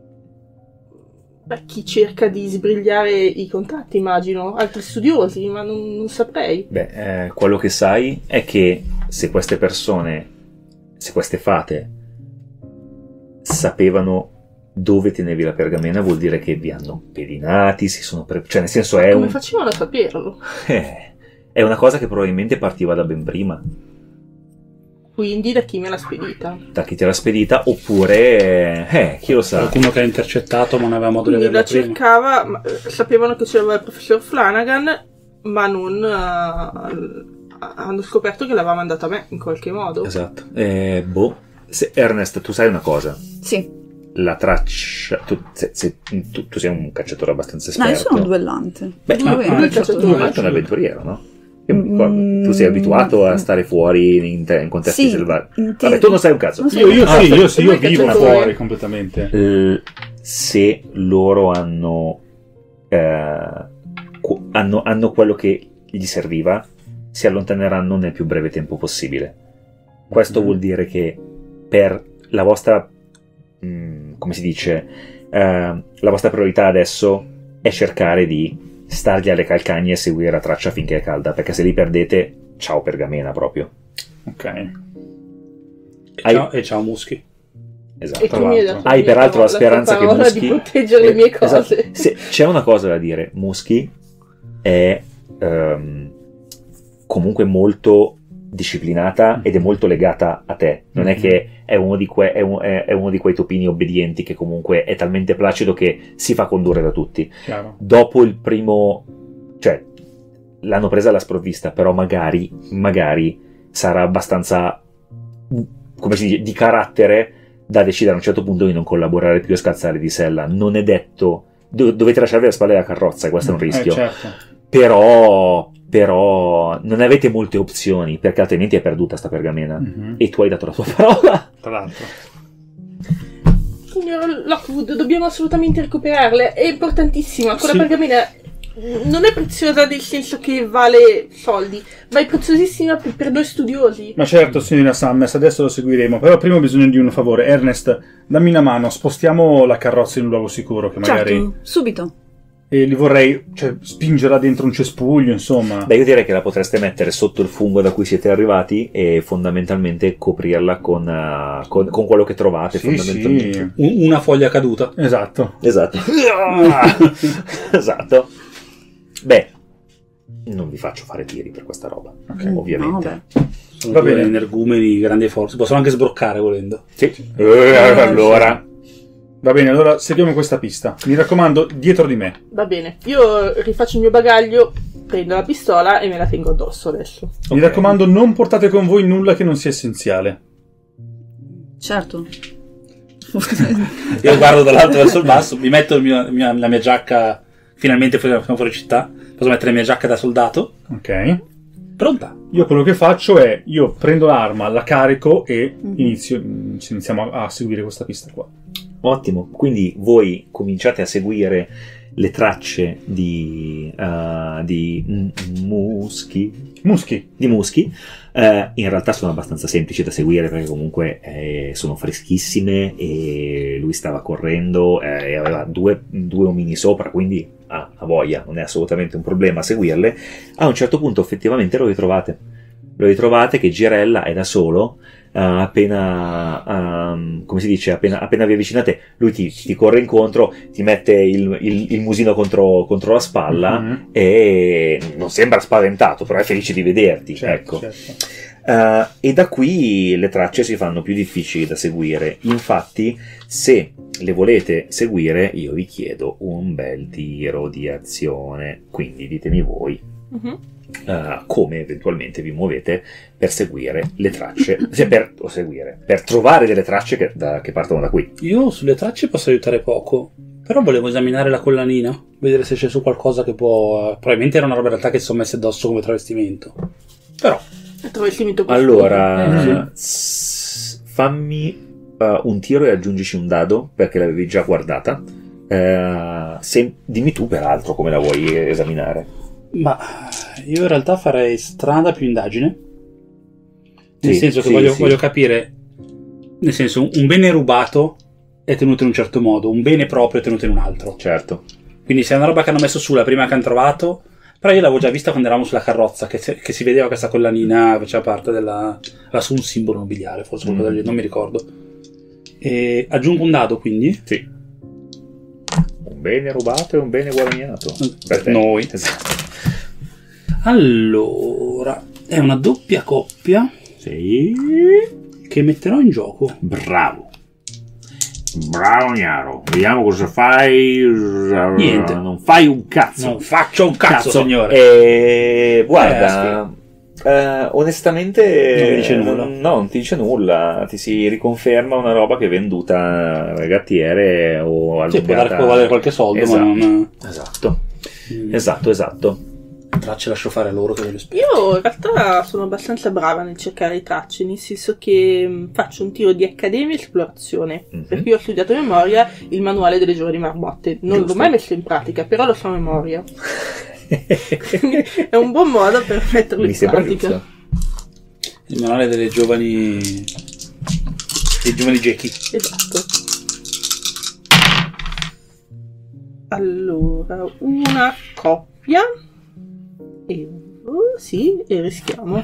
Beh, chi cerca di sbrigliare i contratti, immagino, altri studiosi, ma non, non saprei. Beh, eh, quello che sai è che se queste persone, se queste fate sapevano dove tenevi la pergamena, vuol dire che vi hanno pedinati, si sono pre- cioè nel senso è Come un... facevano a saperlo? eh, è una cosa che probabilmente partiva da ben prima, Quindi da chi me l'ha spedita? da chi te l'ha spedita, oppure eh, chi lo sa. qualcuno che ha intercettato ma non aveva modo di Quindi averla la prima. cercava, ma, eh, sapevano che c'era il professor Flanagan, ma non eh, hanno scoperto che l'aveva mandata a me in qualche modo. Esatto. Eh, boh. Se, Ernest, tu sai una cosa? Sì. La traccia. Tu, se, se- tu, tu sei un cacciatore abbastanza No, esperto. io sono un duellante. Beh, Due- ma- due ma- due cacciatori. cacciatori. ma anche un avventuriero, no? Io mi ricordo. Mm. Tu sei abituato a stare fuori in, te- in contesti Sì, selvaggi. in te- Vabbè, tu non sai un cazzo. Non so- Io, io Ah, sì, io sì, io come vivo cacciatore. fuori completamente. Eh, se loro hanno, eh, qu- hanno hanno quello che gli serviva, si allontaneranno nel più breve tempo possibile. Questo Mm. vuol dire che per la vostra, mh, come si dice, eh, la vostra priorità adesso è cercare di stargli alle calcagna e seguire la traccia finché è calda, perché se li perdete, ciao pergamena proprio. Ok. E Hai- ciao, e ciao Muschi. Esatto. E tu mi hai dato Hai la mia peraltro la parola, speranza tua che parola Muschi di proteggere le mie Eh, esatto. cose. Se- c'è una cosa da dire, Muschi è ehm, comunque molto disciplinata ed è molto legata a te, non Mm-hmm. è che è uno, di que- è, un- è- è uno di quei topini obbedienti che comunque è talmente placido che si fa condurre da tutti. Chiaro. Dopo il primo, cioè l'hanno presa alla sprovvista, però magari magari sarà abbastanza, come si dice, di carattere da decidere a un certo punto di non collaborare più e scazzare di sella. Non è detto, do- dovete lasciarvi alle spalle la carrozza, questo è un rischio. Eh, certo. Però, però non avete molte opzioni, perché altrimenti è perduta sta pergamena. Mhm. E tu hai dato la tua parola. Tra l'altro. Signor Lockwood, dobbiamo assolutamente recuperarle. È importantissima. Quella Sì. pergamena non è preziosa nel senso che vale soldi, ma è preziosissima per, per noi studiosi. Ma certo, signorina Summers, adesso lo seguiremo. Però prima ho bisogno di un favore. Ernest, dammi una mano, spostiamo la carrozza in un luogo sicuro, che magari... Certo, subito. E li vorrei, cioè, spingerla dentro un cespuglio, insomma. Beh, io direi che la potreste mettere sotto il fungo da cui siete arrivati e fondamentalmente coprirla con, uh, con, con quello che trovate. Sì, fondamentalmente. sì. Un- una foglia caduta. Esatto. Esatto. Esatto. Beh, non vi faccio fare tiri per questa roba, Mm, ovviamente. no, beh. Sono Va due bene. energumeni di grande forza. Possono anche sbroccare volendo. Sì. Eh, allora, Va bene, allora seguiamo questa pista. Mi raccomando, dietro di me. Va bene, io rifaccio il mio bagaglio, prendo la pistola e me la tengo addosso adesso. Mi Ok. raccomando, non portate con voi nulla che non sia essenziale. Certo. Io guardo dall'alto verso il basso, mi metto il mio- mia- la mia giacca. Finalmente fuori, siamo fuori città. Posso mettere la mia giacca da soldato. Ok? Pronta. Io quello che faccio è, io prendo l'arma, la carico e inizio, iniziamo a, a seguire questa pista qua. ottimo. Quindi voi cominciate a seguire le tracce di, uh, di m- muschi. Muschi. Di muschi. Eh, in realtà sono abbastanza semplici da seguire perché comunque eh, sono freschissime e lui stava correndo eh, e aveva due, due omini sopra, quindi ah, a voglia, non è assolutamente un problema seguirle. A un certo punto effettivamente lo ritrovate. Lo ritrovate che girella è da solo. Uh, appena um, come si dice appena, appena vi avvicinate lui ti, ti corre incontro, ti mette il, il, il musino contro, contro la spalla Mhm. e non sembra spaventato, però è felice di vederti. Certo, ecco. certo. Uh, e da qui le tracce si fanno più difficili da seguire. Infatti, se le volete seguire, io vi chiedo un bel tiro di azione. Quindi ditemi voi Mhm. uh, come eventualmente vi muovete per seguire le tracce, cioè per, o seguire, per trovare delle tracce che, da- che partono da qui. Io sulle tracce posso aiutare poco. Però volevo esaminare la collanina. Vedere se c'è su qualcosa che può. Probabilmente era una roba in realtà che si sono messe addosso come travestimento. Però. Il travestimento costoso. Allora, s- fammi uh, un tiro e aggiungici un dado perché l'avevi già guardata. Uh, se- dimmi tu, peraltro, come la vuoi esaminare. Ma io in realtà farei strada più indagine. Nel Sì, senso che sì, voglio, sì. voglio capire. Nel senso, un- un bene rubato è tenuto in un certo modo, un bene proprio è tenuto in un altro. Certo. Quindi se è una roba che hanno messo su la prima che hanno trovato. Però io l'avevo già vista quando eravamo sulla carrozza, che, se- che si vedeva questa collanina faceva parte della. Era su un simbolo nobiliare, forse qualcosa del Mm. genere, non mi ricordo. E aggiungo un dado quindi. Sì. Un bene rubato e un bene guadagnato. Per te. Noi. Esatto. Allora, è una doppia coppia Sì. che metterò in gioco. Bravo. Bravo Gnaro. Vediamo cosa fai. Niente. Non fai un cazzo. Non faccio un cazzo, signore. E guarda, eh, onestamente Non mi dice nulla. No, non ti dice nulla. Ti si riconferma una roba che è venduta al gattiere o al Sì, può dare- può valere qualche soldo, esatto. ma non. Esatto. Mm. Esatto, esatto. Tracce lascio fare a loro che ve le spiego. Io in realtà sono abbastanza brava nel cercare tracce, nel senso che mh, faccio un tiro di accademia e esplorazione, Mhm. perché io ho studiato a memoria il manuale delle giovani marmotte. Non Giusto. l'ho mai messo in pratica, però lo so a memoria. Quindi è un buon modo per metterlo Mi in sembra pratica. giusto. Il manuale delle giovani. dei giovani Jackie. Esatto. Allora, una coppia. E oh, sì, e rischiamo.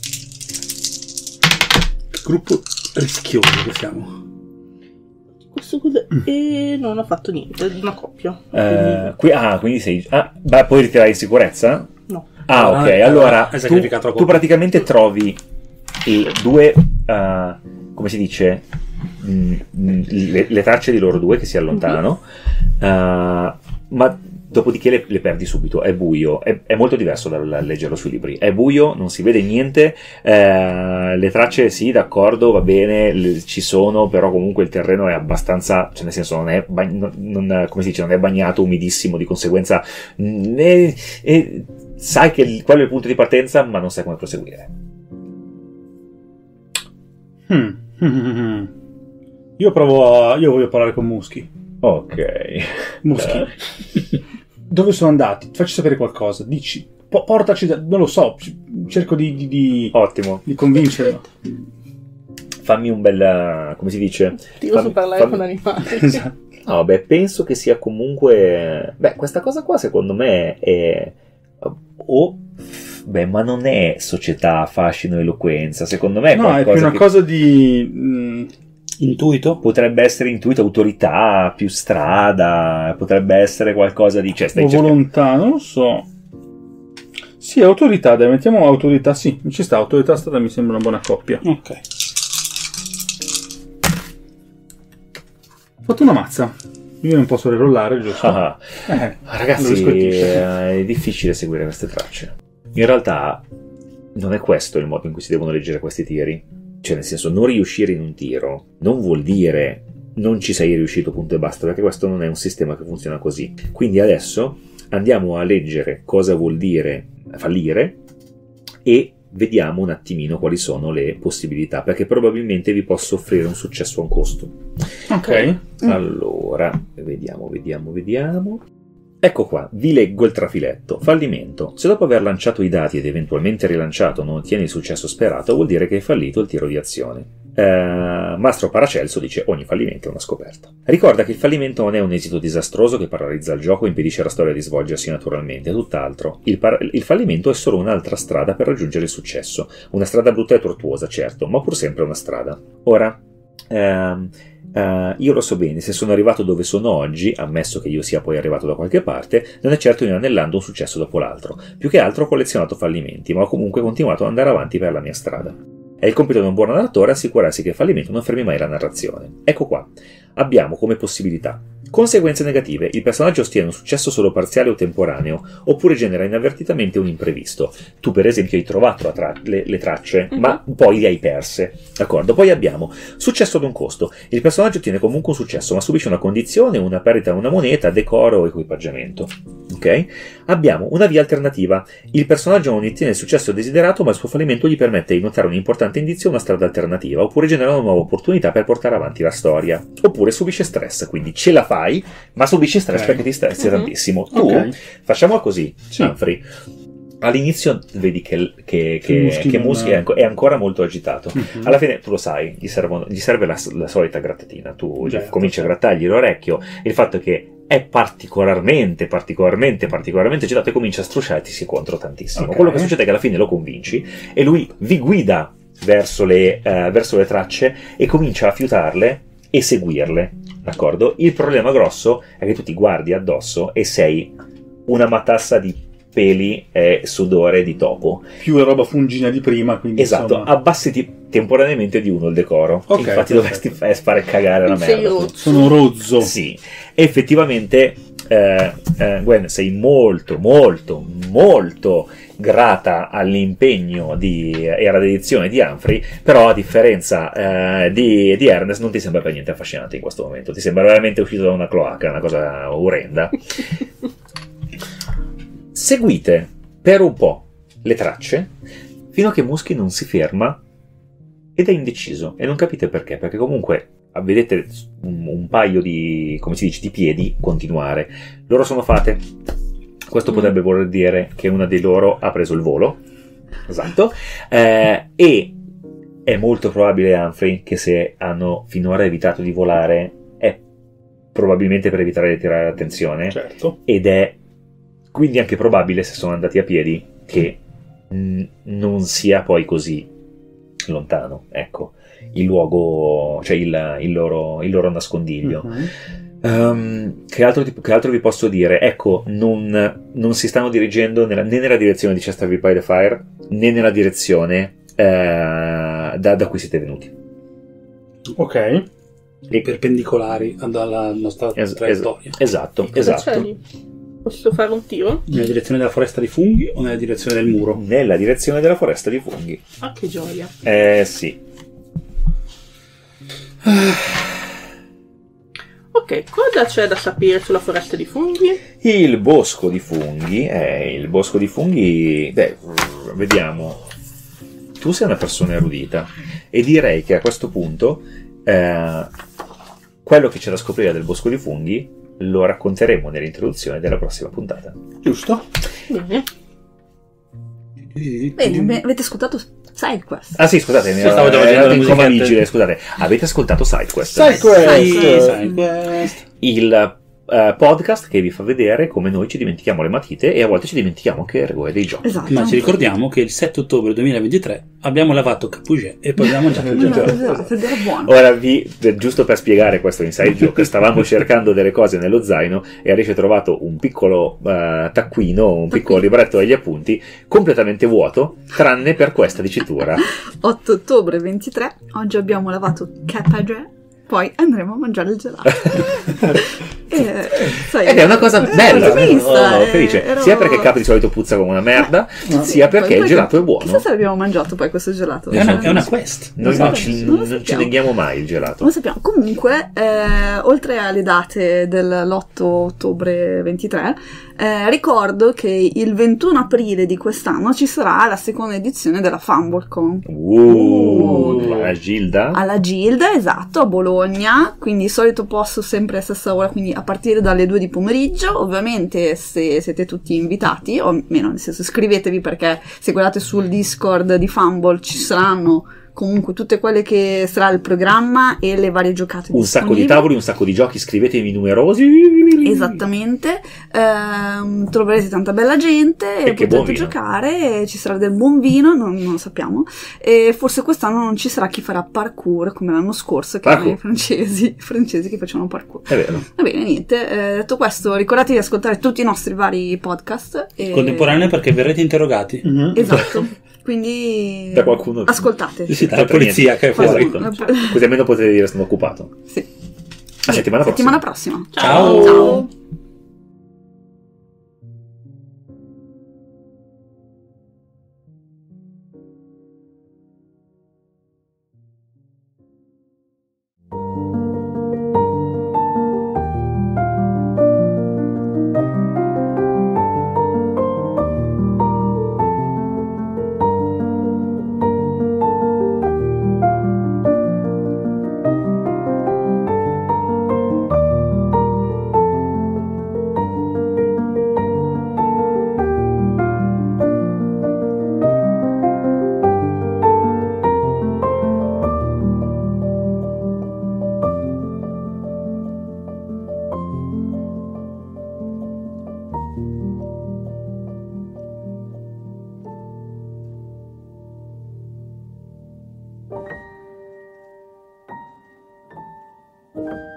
Gruppo rischioso che siamo. Questo cos'è? E non ho fatto niente, una coppia. Eh, qui, ah, quindi sei. Ah, beh, puoi ritirare in sicurezza? No. Ah, ok. Allora, Allora, hai tu, sacrificato la tu colpa. praticamente trovi i due, uh, come si dice, mm, mm, le, le tracce di loro due che si allontanano, uh, ma dopodiché le, le perdi subito. È buio, è, è molto diverso dal leggerlo sui libri. È buio, non si vede niente, eh, le tracce sì, d'accordo, va bene, le, ci sono, però comunque il terreno è abbastanza, cioè nel senso non è, bag- non, non, come si dice, non è bagnato, umidissimo, di conseguenza ne, e, sai che il, quello è il punto di partenza, ma non sai come proseguire. Hmm. Hmm. Io provo a... Io voglio parlare con Muschi. Ok. Muschi. Eh. Dove sono andati? Facci sapere qualcosa. Dici. Po- portaci da... Non lo so. Cerco di... di, di... Ottimo. Di convincerlo. Fammi un bel... come si dice? Ti Fammi, posso parlare fammi... con animali. Esatto. No, beh, penso che sia comunque... Beh, questa cosa qua secondo me è... Oh, beh, ma non è società, fascino, eloquenza. Secondo me è No, qualcosa è più una che cosa di... mh, Intuito? potrebbe essere intuito, autorità, più strada, potrebbe essere qualcosa di... Cioè, stai o cercando- volontà, non lo so. Sì, autorità, dai, mettiamo autorità, sì, ci sta, autorità stata mi sembra una buona coppia. Ok. Ho fatto una mazza. Io non posso rerollare, giusto? Ah, Eh, ragazzi, lo riscolpisce. è difficile seguire queste tracce. In realtà non è questo il modo in cui si devono leggere questi tiri. Cioè, nel senso, non riuscire in un tiro non vuol dire non ci sei riuscito, punto e basta, perché questo non è un sistema che funziona così. Quindi adesso andiamo a leggere cosa vuol dire fallire e vediamo un attimino quali sono le possibilità, perché probabilmente vi posso offrire un successo a un costo. Ok. Allora, vediamo, vediamo, vediamo. Ecco qua, vi leggo il trafiletto. Fallimento. Se dopo aver lanciato i dati ed eventualmente rilanciato non ottieni il successo sperato, vuol dire che hai fallito il tiro di azione. Eh, Mastro Paracelso dice ogni fallimento è una scoperta. Ricorda che il fallimento non è un esito disastroso che paralizza il gioco e impedisce alla storia di svolgersi naturalmente, è tutt'altro. Il, par- il fallimento è solo un'altra strada per raggiungere il successo. Una strada brutta e tortuosa, certo, ma pur sempre una strada. Ora... Ehm, Uh, io lo so bene, se sono arrivato dove sono oggi, ammesso che io sia poi arrivato da qualche parte, non è certo inanellando un successo dopo l'altro. Più che altro ho collezionato fallimenti, ma ho comunque continuato ad andare avanti per la mia strada. È il compito di un buon narratore assicurarsi che il fallimento non fermi mai la narrazione. Ecco qua. Abbiamo come possibilità conseguenze negative. Il personaggio ottiene un successo solo parziale o temporaneo, oppure genera inavvertitamente un imprevisto. Tu per esempio hai trovato la tra- le, le tracce, Mhm. ma poi le hai perse. D'accordo? Poi abbiamo successo ad un costo. Il personaggio ottiene comunque un successo, ma subisce una condizione, una perdita di una moneta, decoro o equipaggiamento. Ok? Abbiamo una via alternativa. Il personaggio non ottiene il successo desiderato, ma il suo fallimento gli permette di notare un importante indizio o una strada alternativa, oppure genera una nuova opportunità per portare avanti la storia. Oppure subisce stress, quindi ce la fai, ma subisci stress Ok. perché ti stressi Mhm. tantissimo. Tu, Ok. facciamo così, Sì. Humphrey. All'inizio vedi che, che, che, Muschi che non- Muschi è, anco- è ancora molto agitato. Mhm. Alla fine tu lo sai, gli, servono- gli serve la, la solita grattatina. Tu gli Certo, cominci a certo. grattargli l'orecchio. Il fatto che è particolarmente, particolarmente, particolarmente agitato e comincia a strusciarti contro tantissimo. Ok. Quello che succede è che alla fine lo convinci e lui vi guida verso le, eh, verso le tracce e comincia a fiutarle e seguirle. D'accordo? Il problema grosso è che tu ti guardi addosso e sei una matassa di peli e sudore di topo. Più la roba fungina di prima, quindi Esatto, insomma, abbassiti temporaneamente di uno il decoro. Ok, Infatti perfetto. dovresti fa- fare cagare una Sei merda. rozzo. sono rozzo. Sì, effettivamente eh, eh, Gwen, sei molto, molto, molto grata all'impegno di, e alla dedizione di Humphrey, però a differenza eh, di, di Ernest non ti sembra per niente affascinante in questo momento, ti sembra veramente uscito da una cloaca, una cosa orrenda. Seguite per un po' le tracce fino a che Muschi non si ferma ed è indeciso e non capite perché, perché comunque vedete un, un paio di, come si dice, di piedi continuare. Loro sono fate. Questo Mm. potrebbe voler dire che una di loro ha preso il volo. Esatto. Eh, e è molto probabile, Humphrey, che se hanno finora evitato di volare è probabilmente per evitare di attirare l'attenzione. Certo. Ed è quindi anche probabile, se sono andati a piedi, che mh, non sia poi così lontano, ecco, il luogo, cioè il, il loro, il loro nascondiglio. Mhm. Um, che, altro, ti- che altro vi posso dire? Ecco, non, non si stanno dirigendo nella- né nella direzione di Chesterfield by the Fire né nella direzione eh, da, da cui siete venuti. Ok. E- Perpendicolari alla nostra es- es- traiettoria. esatto, Cosa esatto. c'è lì? Posso fare un tiro? Nella direzione della foresta di funghi o nella direzione del muro? Nella direzione della foresta di funghi. Ah, che gioia. Eh sì. Ok, cosa c'è da sapere sulla foresta di funghi? Il bosco di funghi è il bosco di funghi. Beh, vediamo. Tu sei una persona erudita e direi che a questo punto eh, quello che c'è da scoprire del bosco di funghi lo racconteremo nell'introduzione della prossima puntata. Giusto? Bene. Bene, beh, avete ascoltato SideQuest. Ah sì, scusate, mi stavo già eh, facendo ero la in coma musichetta. vigile, scusate. Avete ascoltato SideQuest? SideQuest! Sì, Sai, questo. Il eh, podcast che vi fa vedere come noi ci dimentichiamo le matite e a volte ci dimentichiamo anche le regole dei giochi. Esatto. Ma ci ricordiamo che il sette ottobre duemilaventitré abbiamo lavato Capugè e poi abbiamo mangiato il Esatto, gelato. esatto, ed era buono. Ora vi, per- giusto per spiegare questo inside joke, stavamo cercando delle cose nello zaino e Alice ha trovato un piccolo eh, taccuino, un piccolo libretto degli appunti completamente vuoto, tranne per questa dicitura. otto ottobre ventitré, oggi abbiamo lavato Capagè, poi andremo a mangiare il gelato. E, sai, Ed è una cosa ero bella, ottimista, sono eh, felice, ero- sia perché Capo di solito puzza come una merda, sia Poi- perché il poi- gelato è buono. Chissà se l'abbiamo mangiato poi questo gelato. È una, è una quest. Noi Non non so, ci, non lo non ci sappiamo. neghiamo mai il gelato. Non lo sappiamo. Comunque, eh, oltre alle date dell'otto ottobre ventitré, eh, ricordo che il ventuno aprile di quest'anno ci sarà la seconda edizione della FumbleCon. Uh, la Gilda. Alla Gilda, esatto, a Bologna, quindi solito posto sempre a stessa ora, quindi a partire dalle due di pomeriggio. Ovviamente se siete tutti invitati, o almeno nel senso iscrivetevi, perché se guardate sul Discord di Fumble ci saranno comunque tutte quelle che sarà il programma e le varie giocate Un sacco di disponibili. tavoli, un sacco di giochi, scrivetevi numerosi. Esattamente, ehm, troverete tanta bella gente E e che buon potete vino. giocare, e ci sarà del buon vino, non, non lo sappiamo, e forse quest'anno non ci sarà chi farà parkour come l'anno scorso, che erano Parkour. i francesi, i francesi che facevano parkour. È vero. Va bene, niente, eh, detto questo, ricordatevi di ascoltare tutti i nostri vari podcast. E... Contemporanea perché verrete interrogati. Mhm. Esatto, quindi Da qualcuno. ascoltate. Sì, dalla polizia che è fuori. Esatto. Così almeno potete dire sono occupato. Sì. A settimana prossima. Settimana prossima. Ciao. Ciao. Thank you.